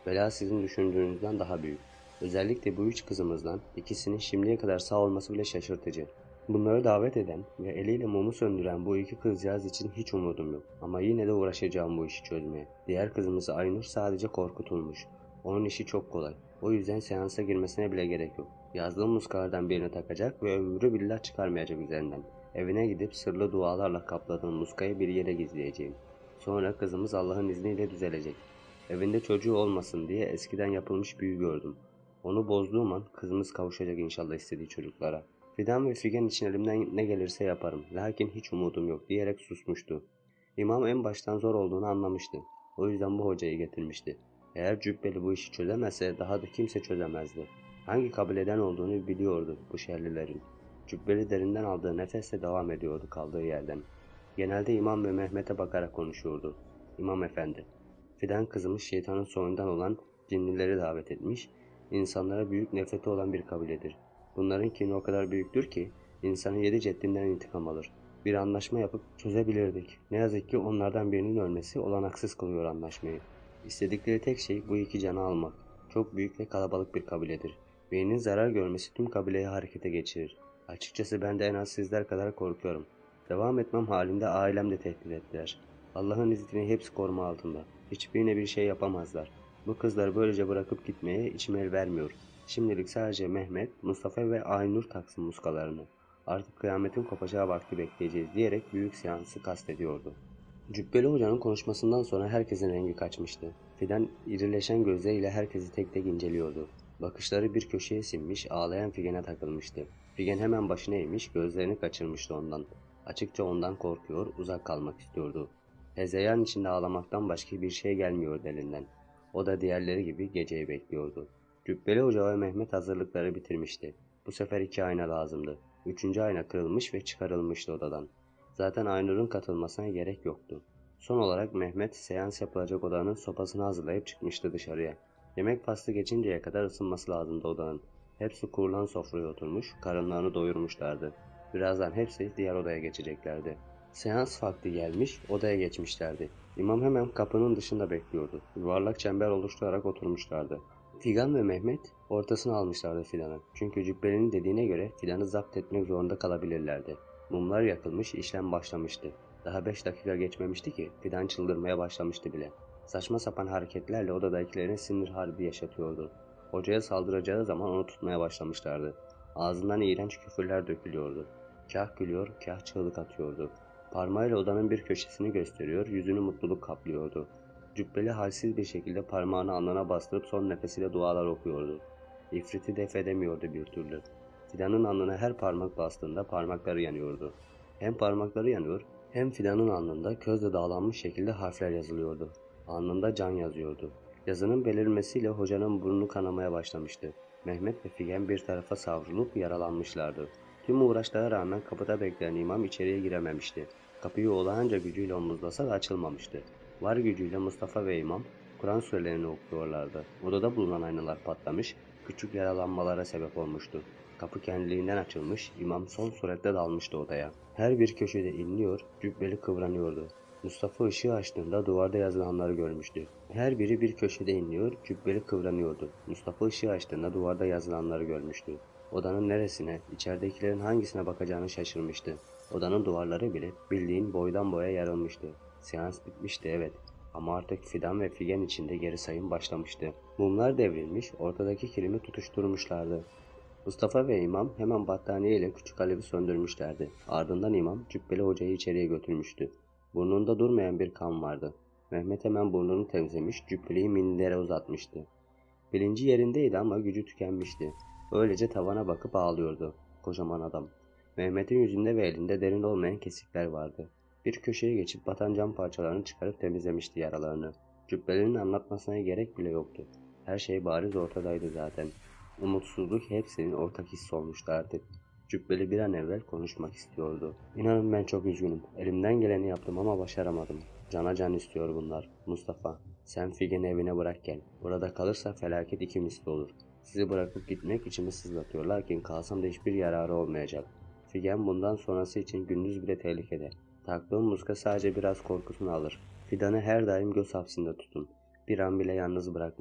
Bela sizin düşündüğünüzden daha büyük. Özellikle bu üç kızımızdan ikisinin şimdiye kadar sağ olması bile şaşırtıcı. Bunları davet eden ve eliyle mumu söndüren bu iki kızcağız için hiç umudum yok. Ama yine de uğraşacağım bu işi çözmeye. Diğer kızımız Aynur sadece korkutulmuş. Onun işi çok kolay. O yüzden seansa girmesine bile gerek yok. Yazdığım muskalardan birini takacak ve ömrü billah çıkarmayacak üzerinden. Evine gidip sırlı dualarla kapladığım muskayı bir yere gizleyeceğim. Sonra kızımız Allah'ın izniyle düzelecek. Evinde çocuğu olmasın diye eskiden yapılmış büyü gördüm. Onu bozduğum an kızımız kavuşacak inşallah istediği çocuklara. Fidan ve Figen için elimden ne gelirse yaparım. Lakin hiç umudum yok diyerek susmuştu. İmam en baştan zor olduğunu anlamıştı. O yüzden bu hocayı getirmişti. Eğer Cübbeli bu işi çözemezse daha da kimse çözemezdi. Hangi kabileden olduğunu biliyordu bu şerlilerin. Cübbeli derinden aldığı nefesle devam ediyordu kaldığı yerden. Genelde İmam ve Mehmet'e bakarak konuşuyordu. İmam efendi, Fidan kızımız şeytanın soyundan olan cinlileri davet etmiş, insanlara büyük nefreti olan bir kabiledir. Bunların kini o kadar büyüktür ki insanın yedi ceddinden intikam alır. Bir anlaşma yapıp çözebilirdik. Ne yazık ki onlardan birinin ölmesi olanaksız kılıyor anlaşmayı. İstedikleri tek şey bu iki canı almak. Çok büyük ve kalabalık bir kabiledir. Birinin zarar görmesi tüm kabileyi harekete geçirir. Açıkçası ben de en az sizler kadar korkuyorum. Devam etmem halinde ailem de tehdit ettiler. Allah'ın izniyle hepsi koruma altında. Hiçbirine bir şey yapamazlar. Bu kızları böylece bırakıp gitmeye içim el vermiyor. Şimdilik sadece Mehmet, Mustafa ve Aynur taksın muskalarını. Artık kıyametin kopacağı vakti bekleyeceğiz diyerek büyük seansı kastediyordu. Cübbeli Hoca'nın konuşmasından sonra herkesin rengi kaçmıştı. Fidan irileşen gözleriyle herkesi tek tek inceliyordu. Bakışları bir köşeye sinmiş, ağlayan Figen'e takılmıştı. Figen hemen başını eğmiş, gözlerini kaçırmıştı ondan. Açıkça ondan korkuyor, uzak kalmak istiyordu. Hezeyan içinde ağlamaktan başka bir şey gelmiyordu elinden. O da diğerleri gibi geceyi bekliyordu. Cübbeli Hoca ve Mehmet hazırlıkları bitirmişti. Bu sefer iki ayna lazımdı. Üçüncü ayna kırılmış ve çıkarılmıştı odadan. Zaten Aynur'un katılmasına gerek yoktu. Son olarak Mehmet seans yapılacak odanın sopasını hazırlayıp çıkmıştı dışarıya. Yemek faslı geçinceye kadar ısınması lazımdı odanın. Hepsi kurulan sofraya oturmuş, karınlarını doyurmuşlardı. Birazdan hepsi diğer odaya geçeceklerdi. Seans vakti gelmiş, odaya geçmişlerdi. İmam hemen kapının dışında bekliyordu. Yuvarlak çember oluşturarak oturmuşlardı. Figan ve Mehmet ortasına almışlardı Fidan'ı. Çünkü Cübbeli'nin dediğine göre Fidan'ı zapt etmek zorunda kalabilirlerdi. Mumlar yakılmış, işlem başlamıştı. Daha beş dakika geçmemişti ki Fidan çıldırmaya başlamıştı bile. Saçma sapan hareketlerle odadakilerin sinir harbi yaşatıyordu. Hocaya saldıracağı zaman onu tutmaya başlamışlardı. Ağzından iğrenç küfürler dökülüyordu. Kah gülüyor, kah çığlık atıyordu. Parmağıyla odanın bir köşesini gösteriyor, yüzünü mutluluk kaplıyordu. Cübbeli halsiz bir şekilde parmağını alnına bastırıp son nefesiyle dualar okuyordu. İfriti def edemiyordu bir türlü. Fidan'ın alnına her parmak bastığında parmakları yanıyordu. Hem parmakları yanıyor, hem Fidan'ın alnında közle dağlanmış şekilde harfler yazılıyordu. Alnında can yazıyordu. Yazının belirmesiyle hocanın burnu kanamaya başlamıştı. Mehmet ve Figen bir tarafa savrulup yaralanmışlardı. Tüm uğraşlara rağmen kapıda bekleyen imam içeriye girememişti. Kapıyı olağanca gücüyle omuzlasa da açılmamıştı. Var gücüyle Mustafa ve imam Kur'an surelerini okuyorlardı. Odada bulunan aynalar patlamış, küçük yaralanmalara sebep olmuştu. Kapı kendiliğinden açılmış, imam son surette dalmıştı odaya. Her bir köşede inliyor, cübbeli kıvranıyordu. Mustafa ışığı açtığında duvarda yazılanları görmüştü. Her biri bir köşede inliyor, cübbeli kıvranıyordu. Mustafa ışığı açtığında duvarda yazılanları görmüştü. Odanın neresine, içeridekilerin hangisine bakacağını şaşırmıştı. Odanın duvarları bile bildiğin boydan boya yarılmıştı. Seans bitmişti evet. Ama artık Fidan ve Figen içinde geri sayım başlamıştı. Mumlar devrilmiş, ortadaki kilimi tutuşturmuşlardı. Mustafa ve imam hemen battaniye ile küçük alevi söndürmüşlerdi. Ardından imam Cübbeli Hoca'yı içeriye götürmüştü. Burnunda durmayan bir kan vardı. Mehmet hemen burnunu temizlemiş, Cübbeli'yi mindere uzatmıştı. Bilinci yerindeydi ama gücü tükenmişti. Öylece tavana bakıp ağlıyordu. Kocaman adam. Mehmet'in yüzünde ve elinde derin olmayan kesikler vardı. Bir köşeye geçip batan cam parçalarını çıkarıp temizlemişti yaralarını. Cübbeli'nin anlatmasına gerek bile yoktu. Her şey bariz ortadaydı zaten. Umutsuzluk hepsinin ortak hissi olmuştu artık. Cübbeli bir an evvel konuşmak istiyordu. İnanın ben çok üzgünüm. Elimden geleni yaptım ama başaramadım. Cana can istiyor bunlar. Mustafa, sen Figen'i evine bırak gel. Burada kalırsa felaket iki misli olur. Sizi bırakıp gitmek içimi sızlatıyor. Lakin kalsam da hiçbir yararı olmayacak. Figen bundan sonrası için gündüz bile tehlikede. Taktığım muska sadece biraz korkusunu alır. Fidan'ı her daim göz hapsinde tutun. Bir an bile yalnız bırakmayın.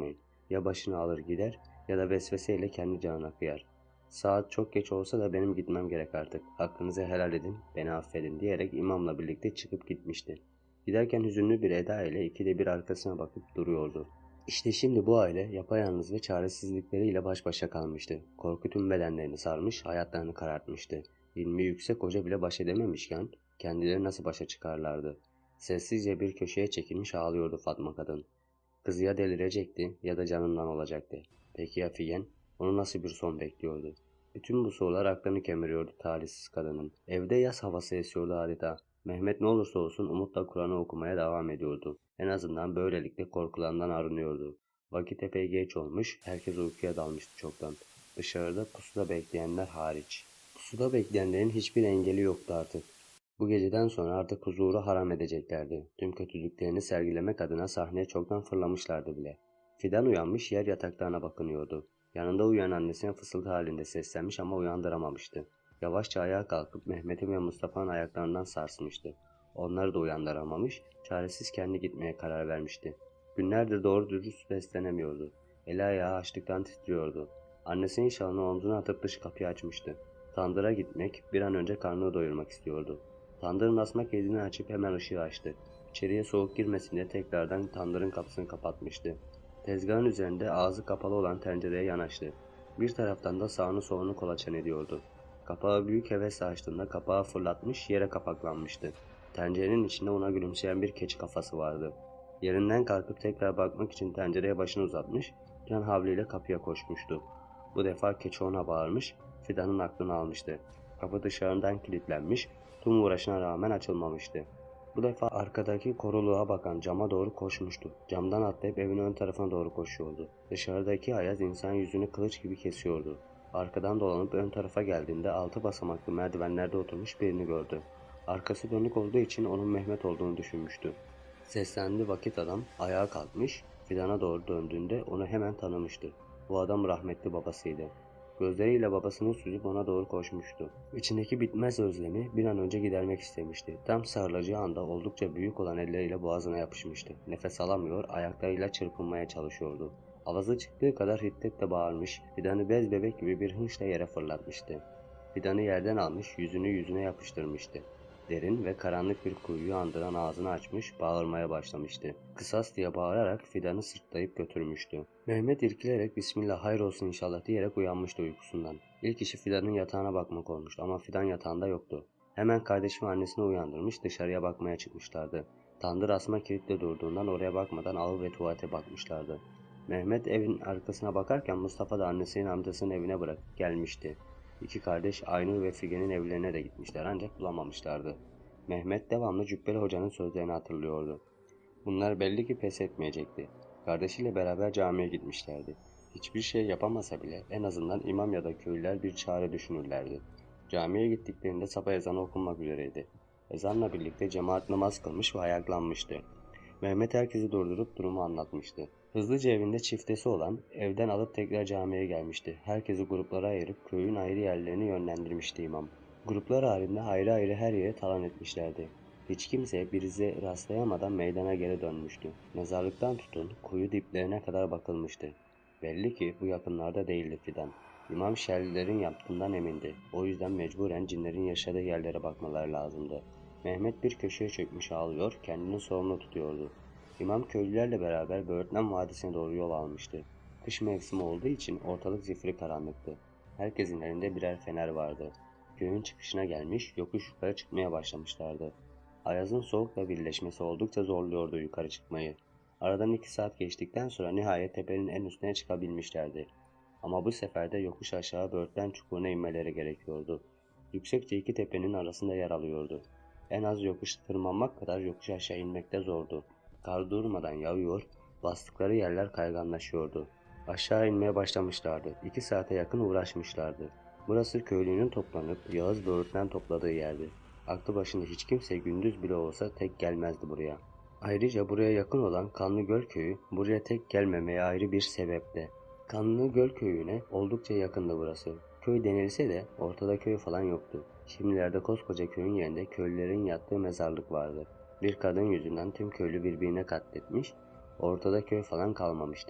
Ya başını alır gider ya da vesveseyle kendi canına kıyar. Saat çok geç olsa da benim gitmem gerek artık. Hakkınızı helal edin, beni affedin diyerek imamla birlikte çıkıp gitmişti. Giderken hüzünlü bir eda ile ikide bir arkasına bakıp duruyordu. İşte şimdi bu aile yapayalnız ve çaresizlikleriyle baş başa kalmıştı. Korku tüm bedenlerini sarmış, hayatlarını karartmıştı. İlmi yüksek hoca bile baş edememişken kendileri nasıl başa çıkarlardı? Sessizce bir köşeye çekilmiş ağlıyordu Fatma kadın. Kızı ya delirecekti ya da canından olacaktı. Peki ya Figen? Onu nasıl bir son bekliyordu? Bütün bu sorular aklını kemiriyordu talihsiz kadının. Evde yaz havası esiyordu adeta. Mehmet ne olursa olsun umutla Kur'an'ı okumaya devam ediyordu. En azından böylelikle korkularından arınıyordu. Vakit epey geç olmuş, herkes uykuya dalmıştı çoktan. Dışarıda pusuda bekleyenler hariç. Pusuda bekleyenlerin hiçbir engeli yoktu artık. Bu geceden sonra artık huzuru haram edeceklerdi. Tüm kötülüklerini sergilemek adına sahneye çoktan fırlamışlardı bile. Fidan uyanmış yer yataklarına bakınıyordu. Yanında uyuyan annesine fısıltı halinde seslenmiş ama uyandıramamıştı. Yavaşça ayağa kalkıp Mehmet'in ve Mustafa'nın ayaklarından sarsmıştı. Onları da uyandıramamış, çaresiz kendi gitmeye karar vermişti. Günlerdir doğru dürüst beslenemiyordu. Eli ayağı açlıktan titriyordu. Annesinin şalını omzuna atıp dış kapıyı açmıştı. Tandıra gitmek, bir an önce karnını doyurmak istiyordu. Tandırın asma kilidini açıp hemen ışığı açtı. İçeriye soğuk girmesin diye tekrardan tandırın kapısını kapatmıştı. Tezgahın üzerinde ağzı kapalı olan tencereye yanaştı. Bir taraftan da sağını solunu kolaçan ediyordu. Kapağı büyük hevesle açtığında kapağı fırlatmış yere kapaklanmıştı. Tencerenin içinde ona gülümseyen bir keçi kafası vardı. Yerinden kalkıp tekrar bakmak için tencereye başını uzatmış, can havliyle kapıya koşmuştu. Bu defa keçi ona bağırmış, Fidan'ın aklını almıştı. Kapı dışarıdan kilitlenmiş, tüm uğraşına rağmen açılmamıştı. Bu defa arkadaki koruluğa bakan cama doğru koşmuştu. Camdan atlayıp evin ön tarafına doğru koşuyordu. Dışarıdaki ayaz insan yüzünü kılıç gibi kesiyordu. Arkadan dolanıp ön tarafa geldiğinde altı basamaklı merdivenlerde oturmuş birini gördü. Arkası dönük olduğu için onun Mehmet olduğunu düşünmüştü. Seslendi vakit adam ayağa kalkmış, Fidan'a doğru döndüğünde onu hemen tanımıştı. Bu adam rahmetli babasıydı. Gözleriyle babasını süzüp ona doğru koşmuştu. İçindeki bitmez özlemi bir an önce gidermek istemişti. Tam sarılacağı anda oldukça büyük olan elleriyle boğazına yapışmıştı. Nefes alamıyor, ayaklarıyla çırpınmaya çalışıyordu. Avazı çıktığı kadar hiddetle bağırmış, Fidan'ı bez bebek gibi bir hınçla yere fırlatmıştı. Fidan'ı yerden almış, yüzünü yüzüne yapıştırmıştı. Derin ve karanlık bir kuyuyu andıran ağzını açmış, bağırmaya başlamıştı. Kısas diye bağırarak Fidan'ı sırtlayıp götürmüştü. Mehmet irkilerek Bismillah hayrolsun inşallah diyerek uyanmıştı uykusundan. İlk işi Fidan'ın yatağına bakmak olmuştu ama Fidan yatağında yoktu. Hemen kardeşim annesini uyandırmış, dışarıya bakmaya çıkmışlardı. Tandır asma kilitle durduğundan oraya bakmadan av ve tuvalete bakmışlardı. Mehmet evin arkasına bakarken Mustafa da annesinin amcasının evine bırakıp gelmişti. İki kardeş Aynur ve Figen'in evlerine de gitmişler ancak bulamamışlardı. Mehmet devamlı Cübbeli Hoca'nın sözlerini hatırlıyordu. Bunlar belli ki pes etmeyecekti. Kardeşiyle beraber camiye gitmişlerdi. Hiçbir şey yapamasa bile en azından imam ya da köylüler bir çare düşünürlerdi. Camiye gittiklerinde sabah ezanı okunmak üzereydi. Ezanla birlikte cemaat namaz kılmış ve ayaklanmıştı. Mehmet herkesi durdurup durumu anlatmıştı. Hızlıca evinde çiftesi olan evden alıp tekrar camiye gelmişti. Herkesi gruplara ayırıp köyün ayrı yerlerini yönlendirmişti imam. Gruplar halinde ayrı ayrı her yere talan etmişlerdi. Hiç kimse birize rastlayamadan meydana geri dönmüştü. Mezarlıktan tutun kuyu diplerine kadar bakılmıştı. Belli ki bu yakınlarda değildi Fidan. İmam Şerlilerin yaptığından emindi. O yüzden mecburen cinlerin yaşadığı yerlere bakmaları lazımdı. Mehmet bir köşeye çökmüş ağlıyor, kendini sorumlu tutuyordu. İmam köylülerle beraber Böğürtlen Vadisi'ne doğru yol almıştı. Kış mevsimi olduğu için ortalık zifiri karanlıktı. Herkesin elinde birer fener vardı. Köyün çıkışına gelmiş, yokuş yukarı çıkmaya başlamışlardı. Ayazın soğukla birleşmesi oldukça zorluyordu yukarı çıkmayı. Aradan iki saat geçtikten sonra nihayet tepenin en üstüne çıkabilmişlerdi. Ama bu sefer de yokuş aşağı Böğürtlen çukuruna inmeleri gerekiyordu. Yüksekçe iki tepenin arasında yer alıyordu. En az yokuş tırmanmak kadar yokuş aşağı inmekte zordu. Kar durmadan yağıyor, bastıkları yerler kayganlaşıyordu. Aşağı inmeye başlamışlardı. İki saate yakın uğraşmışlardı. Burası köylünün toplanıp Yağız Böğürtlen topladığı yerdi. Aklı başında hiç kimse gündüz bile olsa tek gelmezdi buraya. Ayrıca buraya yakın olan Kanlıgöl köyü buraya tek gelmemeye ayrı bir sebeple. Kanlıgöl köyüne oldukça yakındı burası. Köy denilse de ortada köy falan yoktu. Şimdilerde koskoca köyün yerinde köylülerin yattığı mezarlık vardı. Bir kadın yüzünden tüm köylü birbirine katletmiş, ortada köy falan kalmamıştı.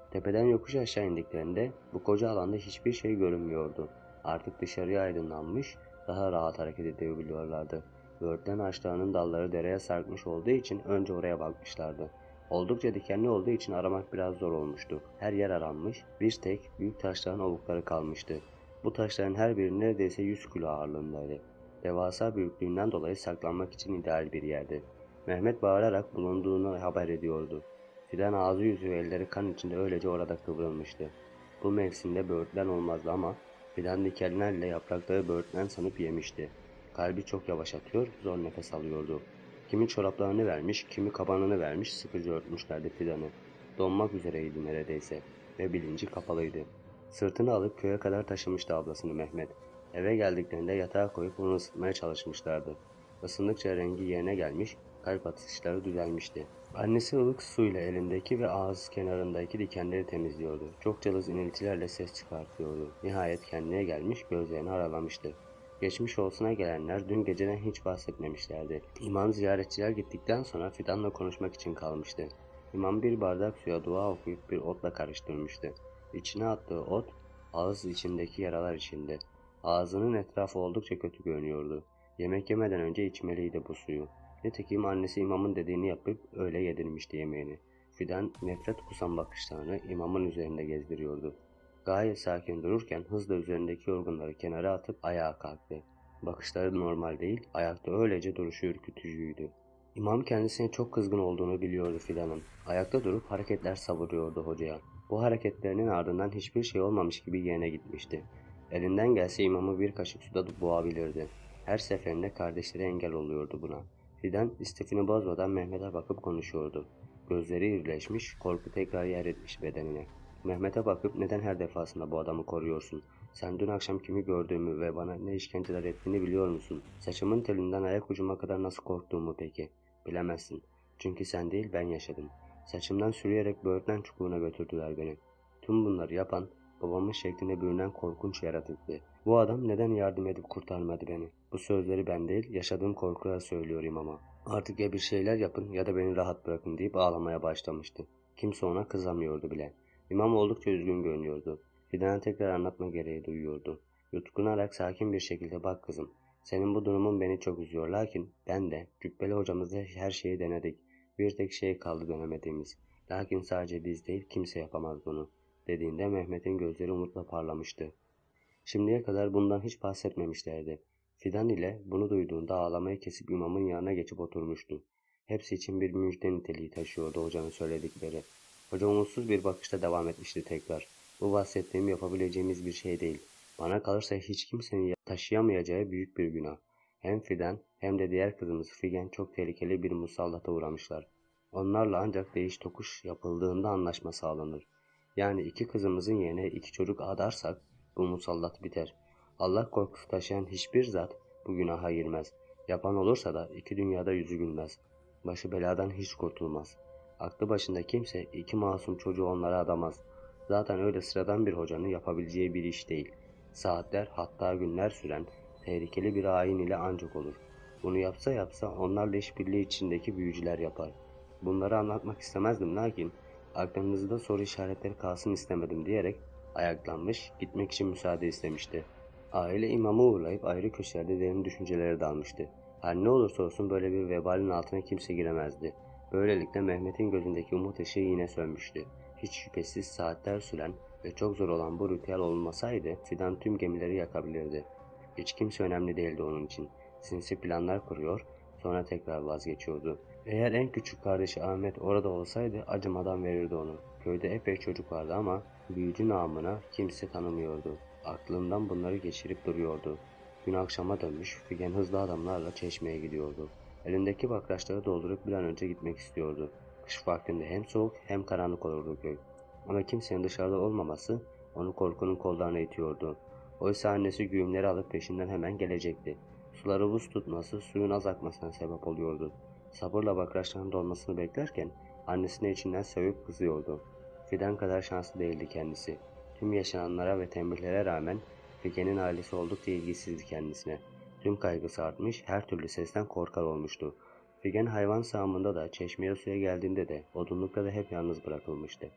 Tepeden yokuş aşağı indiklerinde bu koca alanda hiçbir şey görünmüyordu. Artık dışarıya aydınlanmış, daha rahat hareket edebiliyorlardı. Böğürtlen ağaçlarının dalları dereye sarkmış olduğu için önce oraya bakmışlardı. Oldukça dikenli olduğu için aramak biraz zor olmuştu. Her yer aranmış, bir tek büyük taşların ovukları kalmıştı. Bu taşların her biri neredeyse yüz kilo ağırlığındaydı. Devasa büyüklüğünden dolayı saklanmak için ideal bir yerdi. Mehmet bağırarak bulunduğunu haber ediyordu. Fidan ağzı yüzü ve elleri kan içinde öylece orada kıvrılmıştı. Bu mevsimde böğürtlen olmazdı ama fidan dikenlerle yaprakları böğürtlen sanıp yemişti. Kalbi çok yavaş atıyor, zor nefes alıyordu. Kimi çoraplarını vermiş, kimi kabanını vermiş, sıkıcı örtmüşlerdi fidanı. Donmak üzereydi neredeyse ve bilinci kapalıydı. Sırtını alıp köye kadar taşımıştı ablasını Mehmet. Eve geldiklerinde yatağa koyup onu ısıtmaya çalışmışlardı. Isındıkça rengi yerine gelmiş, kalp atışları düzelmişti. Annesi ılık suyla elindeki ve ağız kenarındaki dikenleri temizliyordu. Çok cılız iniltilerle ses çıkartıyordu. Nihayet kendine gelmiş, gözlerini aralamıştı. Geçmiş olsuna gelenler dün geceden hiç bahsetmemişlerdi. İmam ziyaretçiler gittikten sonra Fidan'la konuşmak için kalmıştı. İmam bir bardak suya dua okuyup bir otla karıştırmıştı. İçine attığı ot, ağız içindeki yaralar içinde. Ağzının etrafı oldukça kötü görünüyordu. Yemek yemeden önce içmeliydi bu suyu. Nitekim annesi imamın dediğini yapıp öyle yedirmişti yemeğini. Fidan nefret kusan bakışlarını imamın üzerinde gezdiriyordu. Gayet sakin dururken hızla üzerindeki yorgunları kenara atıp ayağa kalktı. Bakışları normal değil, ayakta öylece duruşu ürkütücüydü. İmam kendisine çok kızgın olduğunu biliyordu Fidan'ın. Ayakta durup hareketler savuruyordu hocaya. Bu hareketlerinin ardından hiçbir şey olmamış gibi yerine gitmişti. Elinden gelse imamı bir kaşık suda boğabilirdi. Her seferinde kardeşleri engel oluyordu buna. Fidan istifini bozmadan Mehmet'e bakıp konuşuyordu. Gözleri irileşmiş, korku tekrar yer etmiş bedenine. Mehmet'e bakıp neden her defasında bu adamı koruyorsun? Sen dün akşam kimi gördüğümü ve bana ne işkenceler ettiğini biliyor musun? Saçımın telinden ayak ucuma kadar nasıl korktuğumu peki? Bilemezsin. Çünkü sen değil ben yaşadım. Saçımdan sürüyerek böğürtlen çukuruna götürdüler beni. Tüm bunları yapan babamın şeklinde bürünen korkunç yaratıktı. Bu adam neden yardım edip kurtarmadı beni? Bu sözleri ben değil, yaşadığım korkuya söylüyorum ama. Artık ya bir şeyler yapın ya da beni rahat bırakın deyip ağlamaya başlamıştı. Kimse ona kızamıyordu bile. İmam oldukça üzgün görünüyordu. Fidan'a tekrar anlatma gereği duyuyordu. Yutkunarak sakin bir şekilde bak kızım. Senin bu durumun beni çok üzüyor lakin ben de Cübbeli hocamızla her şeyi denedik. Bir tek şey kaldı denemediğimiz. Lakin sadece biz değil kimse yapamaz bunu. Dediğinde Mehmet'in gözleri umutla parlamıştı. Şimdiye kadar bundan hiç bahsetmemişlerdi. Fidan ile bunu duyduğunda ağlamayı kesip imamın yanına geçip oturmuştu. Hepsi için bir müjde niteliği taşıyordu hocanın söyledikleri. Hoca umutsuz bir bakışta devam etmişti tekrar. Bu bahsettiğim yapabileceğimiz bir şey değil. Bana kalırsa hiç kimsenin taşıyamayacağı büyük bir günah. Hem Fidan hem de diğer kızımız Figen çok tehlikeli bir musallata uğramışlar. Onlarla ancak değiş tokuş yapıldığında anlaşma sağlanır. Yani iki kızımızın yerine iki çocuk adarsak bu musallat biter. Allah korkusu taşıyan hiçbir zat bu günaha girmez. Yapan olursa da iki dünyada yüzü gülmez. Başı beladan hiç kurtulmaz. Aklı başında kimse iki masum çocuğu onlara adamaz. Zaten öyle sıradan bir hocanın yapabileceği bir iş değil. Saatler hatta günler süren tehlikeli bir ayin ile ancak olur. Bunu yapsa yapsa onlarla işbirliği içindeki büyücüler yapar. Bunları anlatmak istemezdim lakin aklınızda soru işaretleri kalsın istemedim diyerek ayaklanmış, gitmek için müsaade istemişti. Aile imamı uğurlayıp ayrı köşelerde derin düşüncelere dalmıştı. Her ne olursa olsun böyle bir vebalin altına kimse giremezdi. Böylelikle Mehmet'in gözündeki umut ışığı yine sönmüştü. Hiç şüphesiz saatler süren ve çok zor olan bu ritüel olmasaydı Fidan tüm gemileri yakabilirdi. Hiç kimse önemli değildi onun için. Sinsi planlar kuruyor, sonra tekrar vazgeçiyordu. Eğer en küçük kardeşi Ahmet orada olsaydı acımadan verirdi onu. Köyde epey çocuk vardı ama büyücü namına kimse tanımıyordu. Aklından bunları geçirip duruyordu. Gün akşama dönmüş, Figen hızlı adamlarla çeşmeye gidiyordu. Elindeki bakraçları doldurup bir an önce gitmek istiyordu. Kış vaktinde hem soğuk hem karanlık olurdu köy. Ama kimsenin dışarıda olmaması onu korkunun kollarına itiyordu. Oysa annesi güğümleri alıp peşinden hemen gelecekti. Suları buz tutması suyun az akmasına sebep oluyordu. Sabırla bakraçların dolmasını beklerken annesine içinden sövüp kızıyordu. Fidan kadar şanslı değildi kendisi. Tüm yaşananlara ve tembihlere rağmen Figen'in ailesi oldukça ilgisizdi kendisine. Tüm kaygısı artmış, her türlü sesten korkar olmuştu. Figen hayvan sağımında da, çeşmeye suya geldiğinde de, odunlukta da hep yalnız bırakılmıştı.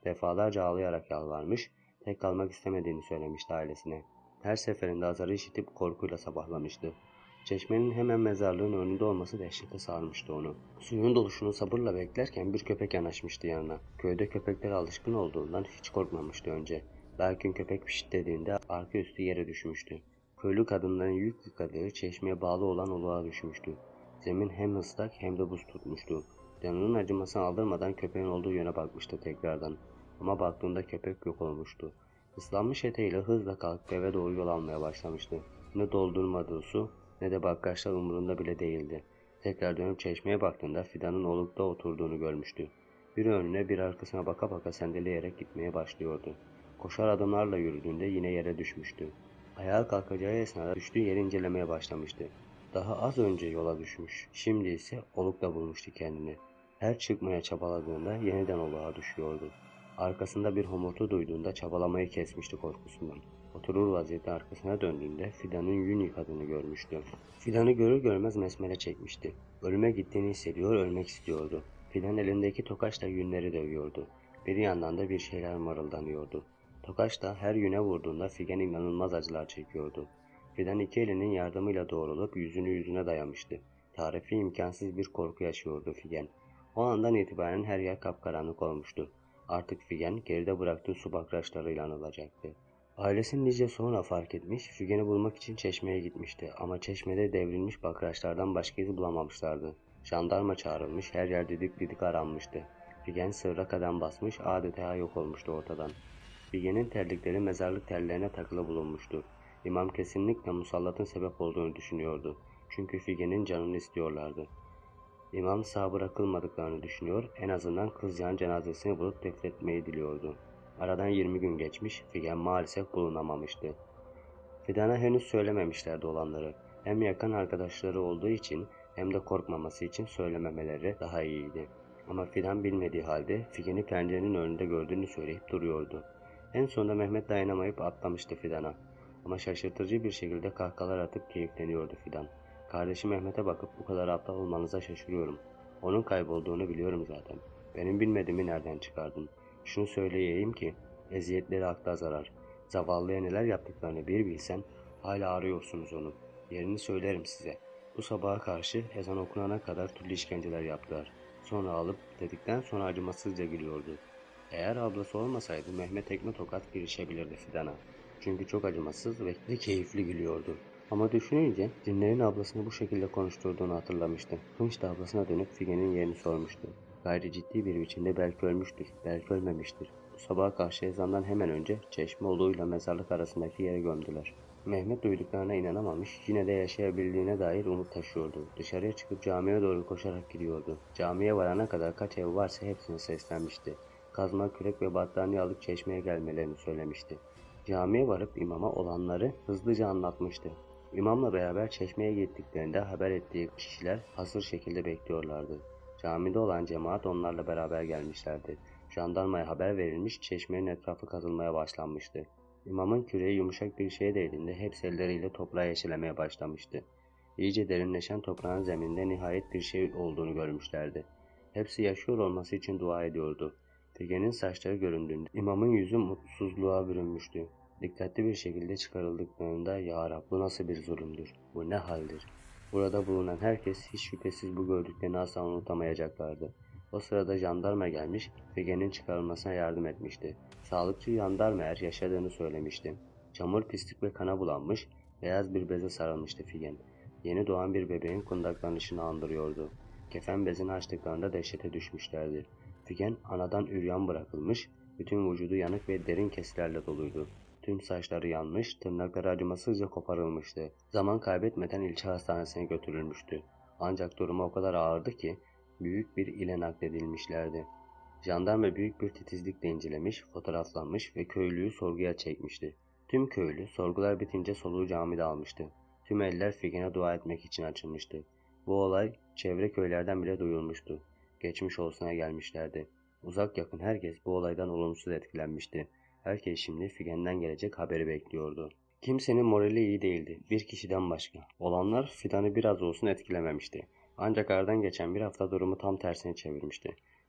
Defalarca ağlayarak yalvarmış, tek kalmak istemediğini söylemişti ailesine. Her seferinde azarı işitip korkuyla sabahlamıştı. Çeşmenin hemen mezarlığın önünde olması dehşete sarmıştı onu. Suyun doluşunu sabırla beklerken bir köpek yanaşmıştı yanına. Köyde köpeklere alışkın olduğundan hiç korkmamıştı önce. Lakin köpek pişt dediğinde arka üstü yere düşmüştü. Köylü kadınların yük yıkadığı çeşmeye bağlı olan oluğa düşmüştü. Zemin hem ıslak hem de buz tutmuştu. Canının acımasını aldırmadan köpeğin olduğu yöne bakmıştı tekrardan. Ama baktığında köpek yok olmuştu. Islanmış eteğiyle hızla kalkıp eve doğru yol almaya başlamıştı. Ne doldurmadığı su ne de bakkaçlar umurunda bile değildi. Tekrar dönüp çeşmeye baktığında Fidan'ın olukta oturduğunu görmüştü. Bir önüne bir arkasına baka baka sendeleyerek gitmeye başlıyordu. Koşar adımlarla yürüdüğünde yine yere düşmüştü. Ayağa kalkacağı esnada düştüğü yeri incelemeye başlamıştı. Daha az önce yola düşmüş, şimdi ise olukta bulmuştu kendini. Her çıkmaya çabaladığında yeniden oluğa düşüyordu. Arkasında bir homurtu duyduğunda çabalamayı kesmişti korkusundan. Oturur vaziyette arkasına döndüğünde Fidan'ın yün yıkadığını görmüştü. Fidan'ı görür görmez mesmele çekmişti. Ölüme gittiğini hissediyor, ölmek istiyordu. Fidan elindeki tokaçla yünleri dövüyordu. Bir yandan da bir şeyler mırıldanıyordu. Tokaç da her yüne vurduğunda Figen inanılmaz acılar çekiyordu. Fidan iki elinin yardımıyla doğrulup yüzünü yüzüne dayamıştı. Tarifi imkansız bir korku yaşıyordu Figen. O andan itibaren her yer kapkaranlık olmuştu. Artık Figen geride bıraktığı su bakraçlarıyla anılacaktı. Ailesi nice sonra fark etmiş, Figen'i bulmak için çeşmeye gitmişti ama çeşmede devrilmiş bakraçlardan başka iz bulamamışlardı. Jandarma çağrılmış, her yer didik didik aranmıştı. Figen sırra kadem basmış, adeta yok olmuştu ortadan. Figen'in terlikleri mezarlık tellerine takılı bulunmuştu. İmam kesinlikle musallatın sebep olduğunu düşünüyordu. Çünkü Figen'in canını istiyorlardı. İmam sağ bırakılmadıklarını düşünüyor, en azından kızcağın cenazesini bulup defnetmeyi diliyordu. Aradan yirmi gün geçmiş, Figen maalesef bulunamamıştı. Fidan'a henüz söylememişlerdi olanları. Hem yakın arkadaşları olduğu için hem de korkmaması için söylememeleri daha iyiydi. Ama Fidan bilmediği halde Figen'i pencerenin önünde gördüğünü söyleyip duruyordu. En sonunda Mehmet dayanamayıp atlamıştı Fidan'a. Ama şaşırtıcı bir şekilde kahkahalar atıp keyifleniyordu Fidan. Kardeşi Mehmet'e bakıp bu kadar aptal olmanıza şaşırıyorum. Onun kaybolduğunu biliyorum zaten. Benim bilmediğimi nereden çıkardın? Şunu söyleyeyim ki eziyetleri akla zarar. Zavallıya neler yaptıklarını bir bilsen hala arıyorsunuz onu. Yerini söylerim size. Bu sabaha karşı ezan okunana kadar türlü işkenceler yaptılar. Sonra alıp dedikten sonra acımasızca gülüyordu. Eğer ablası olmasaydı Mehmet tekme tokat girişebilirdi Fidan'a. Çünkü çok acımasız ve keyifli gülüyordu. Ama düşününce cinlerin ablasını bu şekilde konuşturduğunu hatırlamıştı. Hınç da ablasına dönüp Figen'in yerini sormuştu. Gayri ciddi bir biçimde belki ölmüştür, belki ölmemiştir. Bu sabaha karşı ezandan hemen önce çeşme oluğuyla mezarlık arasındaki yere gömdüler. Mehmet duyduklarına inanamamış, yine de yaşayabildiğine dair umut taşıyordu. Dışarıya çıkıp camiye doğru koşarak gidiyordu. Camiye varana kadar kaç ev varsa hepsine seslenmişti. Kazma, kürek ve battaniye alıp çeşmeye gelmelerini söylemişti. Camiye varıp imama olanları hızlıca anlatmıştı. İmamla beraber çeşmeye gittiklerinde haber ettiği kişiler hazır şekilde bekliyorlardı. Camide olan cemaat onlarla beraber gelmişlerdi. Jandarmaya haber verilmiş, çeşmenin etrafı kazılmaya başlanmıştı. İmamın küreği yumuşak bir şeye değdiğinde hepsi elleriyle toprağı yeşilemeye başlamıştı. İyice derinleşen toprağın zemininde nihayet bir şey olduğunu görmüşlerdi. Hepsi yaşıyor olması için dua ediyordu. Figen'in saçları göründüğünde imamın yüzü mutsuzluğa bürünmüştü. Dikkatli bir şekilde çıkarıldıklarında "Ya Rab, bu nasıl bir zulümdür, bu ne haldir?" Burada bulunan herkes hiç şüphesiz bu gördüklerini asla unutamayacaklardı. O sırada jandarma gelmiş, Figen'in çıkarılmasına yardım etmişti. Sağlıkçı jandarma eğer yaşadığını söylemişti. Çamur, pislik ve kana bulanmış, beyaz bir beze sarılmıştı Figen. Yeni doğan bir bebeğin kundaklanışını andırıyordu. Kefen bezini açtıklarında dehşete düşmüşlerdi. Figen anadan üryan bırakılmış, bütün vücudu yanık ve derin kesilerle doluydu. Tüm saçları yanmış, tırnakları acımasızca koparılmıştı. Zaman kaybetmeden ilçe hastanesine götürülmüştü. Ancak durumu o kadar ağırdı ki büyük bir ile nakledilmişlerdi. Jandarma büyük bir titizlikle incelemiş, fotoğraflanmış ve köylüyü sorguya çekmişti. Tüm köylü sorgular bitince soluğu camide almıştı. Tüm eller Figen'e dua etmek için açılmıştı. Bu olay çevre köylerden bile duyulmuştu. Geçmiş olsuna gelmişlerdi. Uzak yakın herkes bu olaydan olumsuz etkilenmişti. Herkes şimdi Figen'den gelecek haberi bekliyordu. Kimsenin morali iyi değildi, bir kişiden başka. Olanlar Fidan'ı biraz olsun etkilememişti. Ancak aradan geçen bir hafta durumu tam tersine çevirmişti.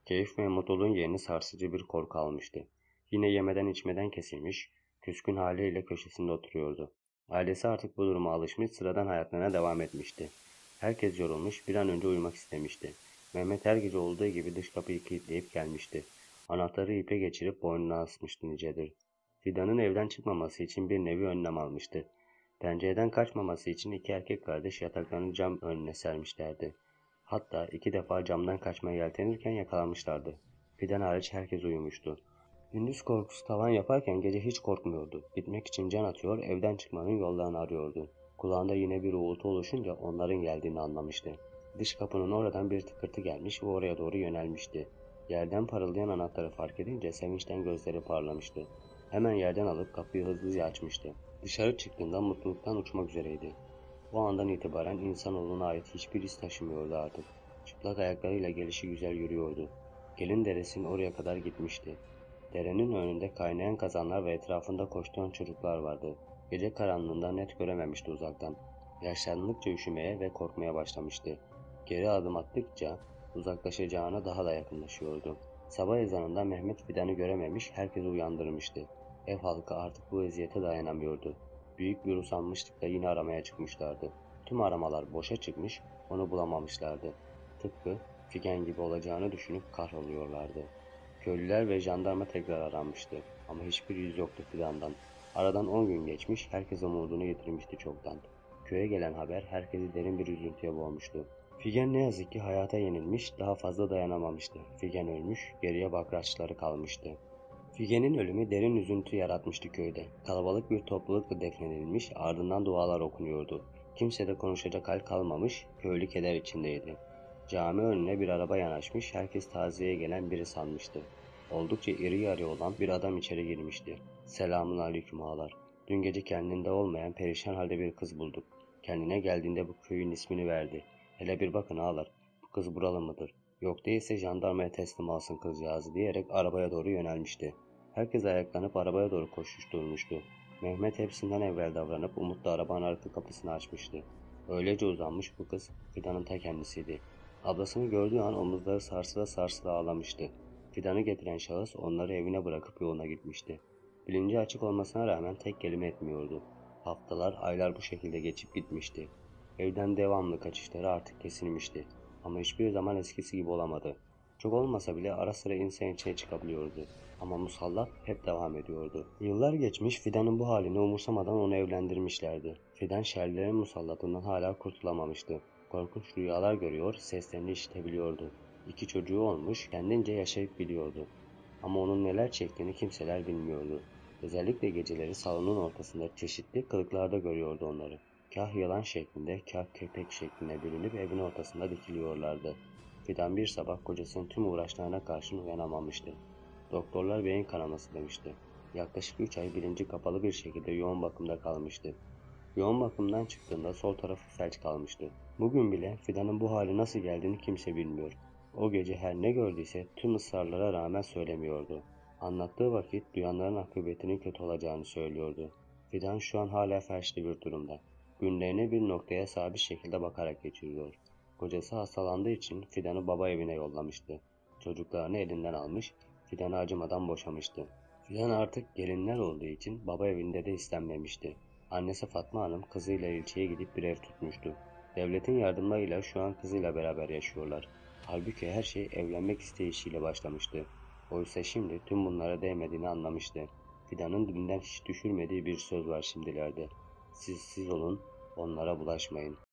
Keyif ve mutluluğun yerini sarsıcı bir korku almıştı. Yine yemeden içmeden kesilmiş, küskün haliyle köşesinde oturuyordu. Ailesi artık bu duruma alışmış, sıradan hayatlarına devam etmişti. Herkes yorulmuş, bir an önce uyumak istemişti. Mehmet her gece olduğu gibi dış kapıyı kilitleyip gelmişti. Anahtarı ipe geçirip boynuna asmıştı nicedir. Fidan'ın evden çıkmaması için bir nevi önlem almıştı. Pencereden kaçmaması için iki erkek kardeş yataklarını cam önüne sermişlerdi. Hatta iki defa camdan kaçmaya yeltenirken yakalanmışlardı. Fidan hariç herkes uyumuştu. Gündüz korkusu tavan yaparken gece hiç korkmuyordu. Bitmek için can atıyor, evden çıkmanın yollarını arıyordu. Kulağında yine bir uğultu oluşunca onların geldiğini anlamıştı. Dış kapının oradan bir tıkırtı gelmiş ve oraya doğru yönelmişti. Yerden parıldayan anahtarı fark edince sevinçten gözleri parlamıştı. Hemen yerden alıp kapıyı hızlıca açmıştı. Dışarı çıktığında mutluluktan uçmak üzereydi. O andan itibaren insanoğluna ait hiçbir iz taşımıyordu artık. Çıplak ayaklarıyla gelişi güzel yürüyordu. Gelin deresinin oraya kadar gitmişti. Derenin önünde kaynayan kazanlar ve etrafında koşturan çocuklar vardı. Gece karanlığında net görememişti uzaktan. Yaşlandıkça üşümeye ve korkmaya başlamıştı. Geri adım attıkça uzaklaşacağına daha da yakınlaşıyordu. Sabah ezanında Mehmet Fidan'ı görememiş, herkesi uyandırmıştı. Ev halkı artık bu eziyete dayanamıyordu. Büyük bir usanmışlıkla yine aramaya çıkmışlardı. Tüm aramalar boşa çıkmış, onu bulamamışlardı. Tıpkı Figen gibi olacağını düşünüp kahroluyorlardı. Köylüler ve jandarma tekrar aranmıştı ama hiçbir yüz yoktu Fidan'dan. Aradan on gün geçmiş, herkes umudunu yitirmişti çoktan. Köye gelen haber herkesi derin bir üzüntüye boğmuştu. Figen ne yazık ki hayata yenilmiş, daha fazla dayanamamıştı. Figen ölmüş, geriye bakraçları kalmıştı. Figen'in ölümü derin üzüntü yaratmıştı köyde. Kalabalık bir toplulukla defnedilmiş, ardından dualar okunuyordu. Kimse de konuşacak hal kalmamış, köylü keder içindeydi. Cami önüne bir araba yanaşmış, herkes taziyeye gelen biri sanmıştı. Oldukça iri yarı olan bir adam içeri girmişti. Selamun aleyküm ağalar. Dün gece kendinde olmayan perişan halde bir kız bulduk. Kendine geldiğinde bu köyün ismini verdi. Hele bir bakın ağalar, bu kız buralı mıdır? Yok değilse jandarmaya teslim alsın kızcağızı diyerek arabaya doğru yönelmişti. Herkes ayaklanıp arabaya doğru koşuşturmuştu. Mehmet hepsinden evvel davranıp umutla arabanın arka kapısını açmıştı. Öylece uzanmış bu kız Fidan'ın ta kendisiydi. Ablasını gördüğü an omuzları sarsıla sarsıla ağlamıştı. Fidan'ı getiren şahıs onları evine bırakıp yoluna gitmişti. Bilinci açık olmasına rağmen tek kelime etmiyordu. Haftalar, aylar bu şekilde geçip gitmişti. Evden devamlı kaçışları artık kesilmişti. Ama hiçbir zaman eskisi gibi olamadı. Çok olmasa bile ara sıra insan içine çıkabiliyordu. Ama musallat hep devam ediyordu. Yıllar geçmiş, Fidan'ın bu halini umursamadan onu evlendirmişlerdi. Fidan Şerlilerin musallatından hala kurtulamamıştı. Korkunç rüyalar görüyor, seslerini işitebiliyordu. İki çocuğu olmuş, kendince yaşayıp biliyordu. Ama onun neler çektiğini kimseler bilmiyordu. Özellikle geceleri salonun ortasında çeşitli kılıklarda görüyordu onları. Kah yılan şeklinde, kah köpek şeklinde bürünüp evin ortasında dikiliyorlardı. Fidan bir sabah kocasının tüm uğraşlarına karşın uyanamamıştı. Doktorlar beyin kanaması demişti. Yaklaşık üç ay bilinci kapalı bir şekilde yoğun bakımda kalmıştı. Yoğun bakımdan çıktığında sol tarafı felç kalmıştı. Bugün bile Fidan'ın bu hali nasıl geldiğini kimse bilmiyor. O gece her ne gördüyse tüm ısrarlara rağmen söylemiyordu. Anlattığı vakit duyanların akıbetinin kötü olacağını söylüyordu. Fidan şu an hala felçli bir durumda. Günlerini bir noktaya sabit şekilde bakarak geçiriyor. Kocası hastalandığı için Fidan'ı baba evine yollamıştı. Çocuklarını elinden almış, Fidan'ı acımadan boşamıştı. Fidan artık gelinler olduğu için baba evinde de istenmemişti. Annesi Fatma Hanım kızıyla ilçeye gidip bir ev tutmuştu. Devletin yardımlarıyla şu an kızıyla beraber yaşıyorlar. Halbuki her şey evlenmek isteyişiyle başlamıştı. Oysa şimdi tüm bunlara değmediğini anlamıştı. Fidan'ın dilinden hiç düşürmediği bir söz var şimdilerde. Siz siz olun, onlara bulaşmayın.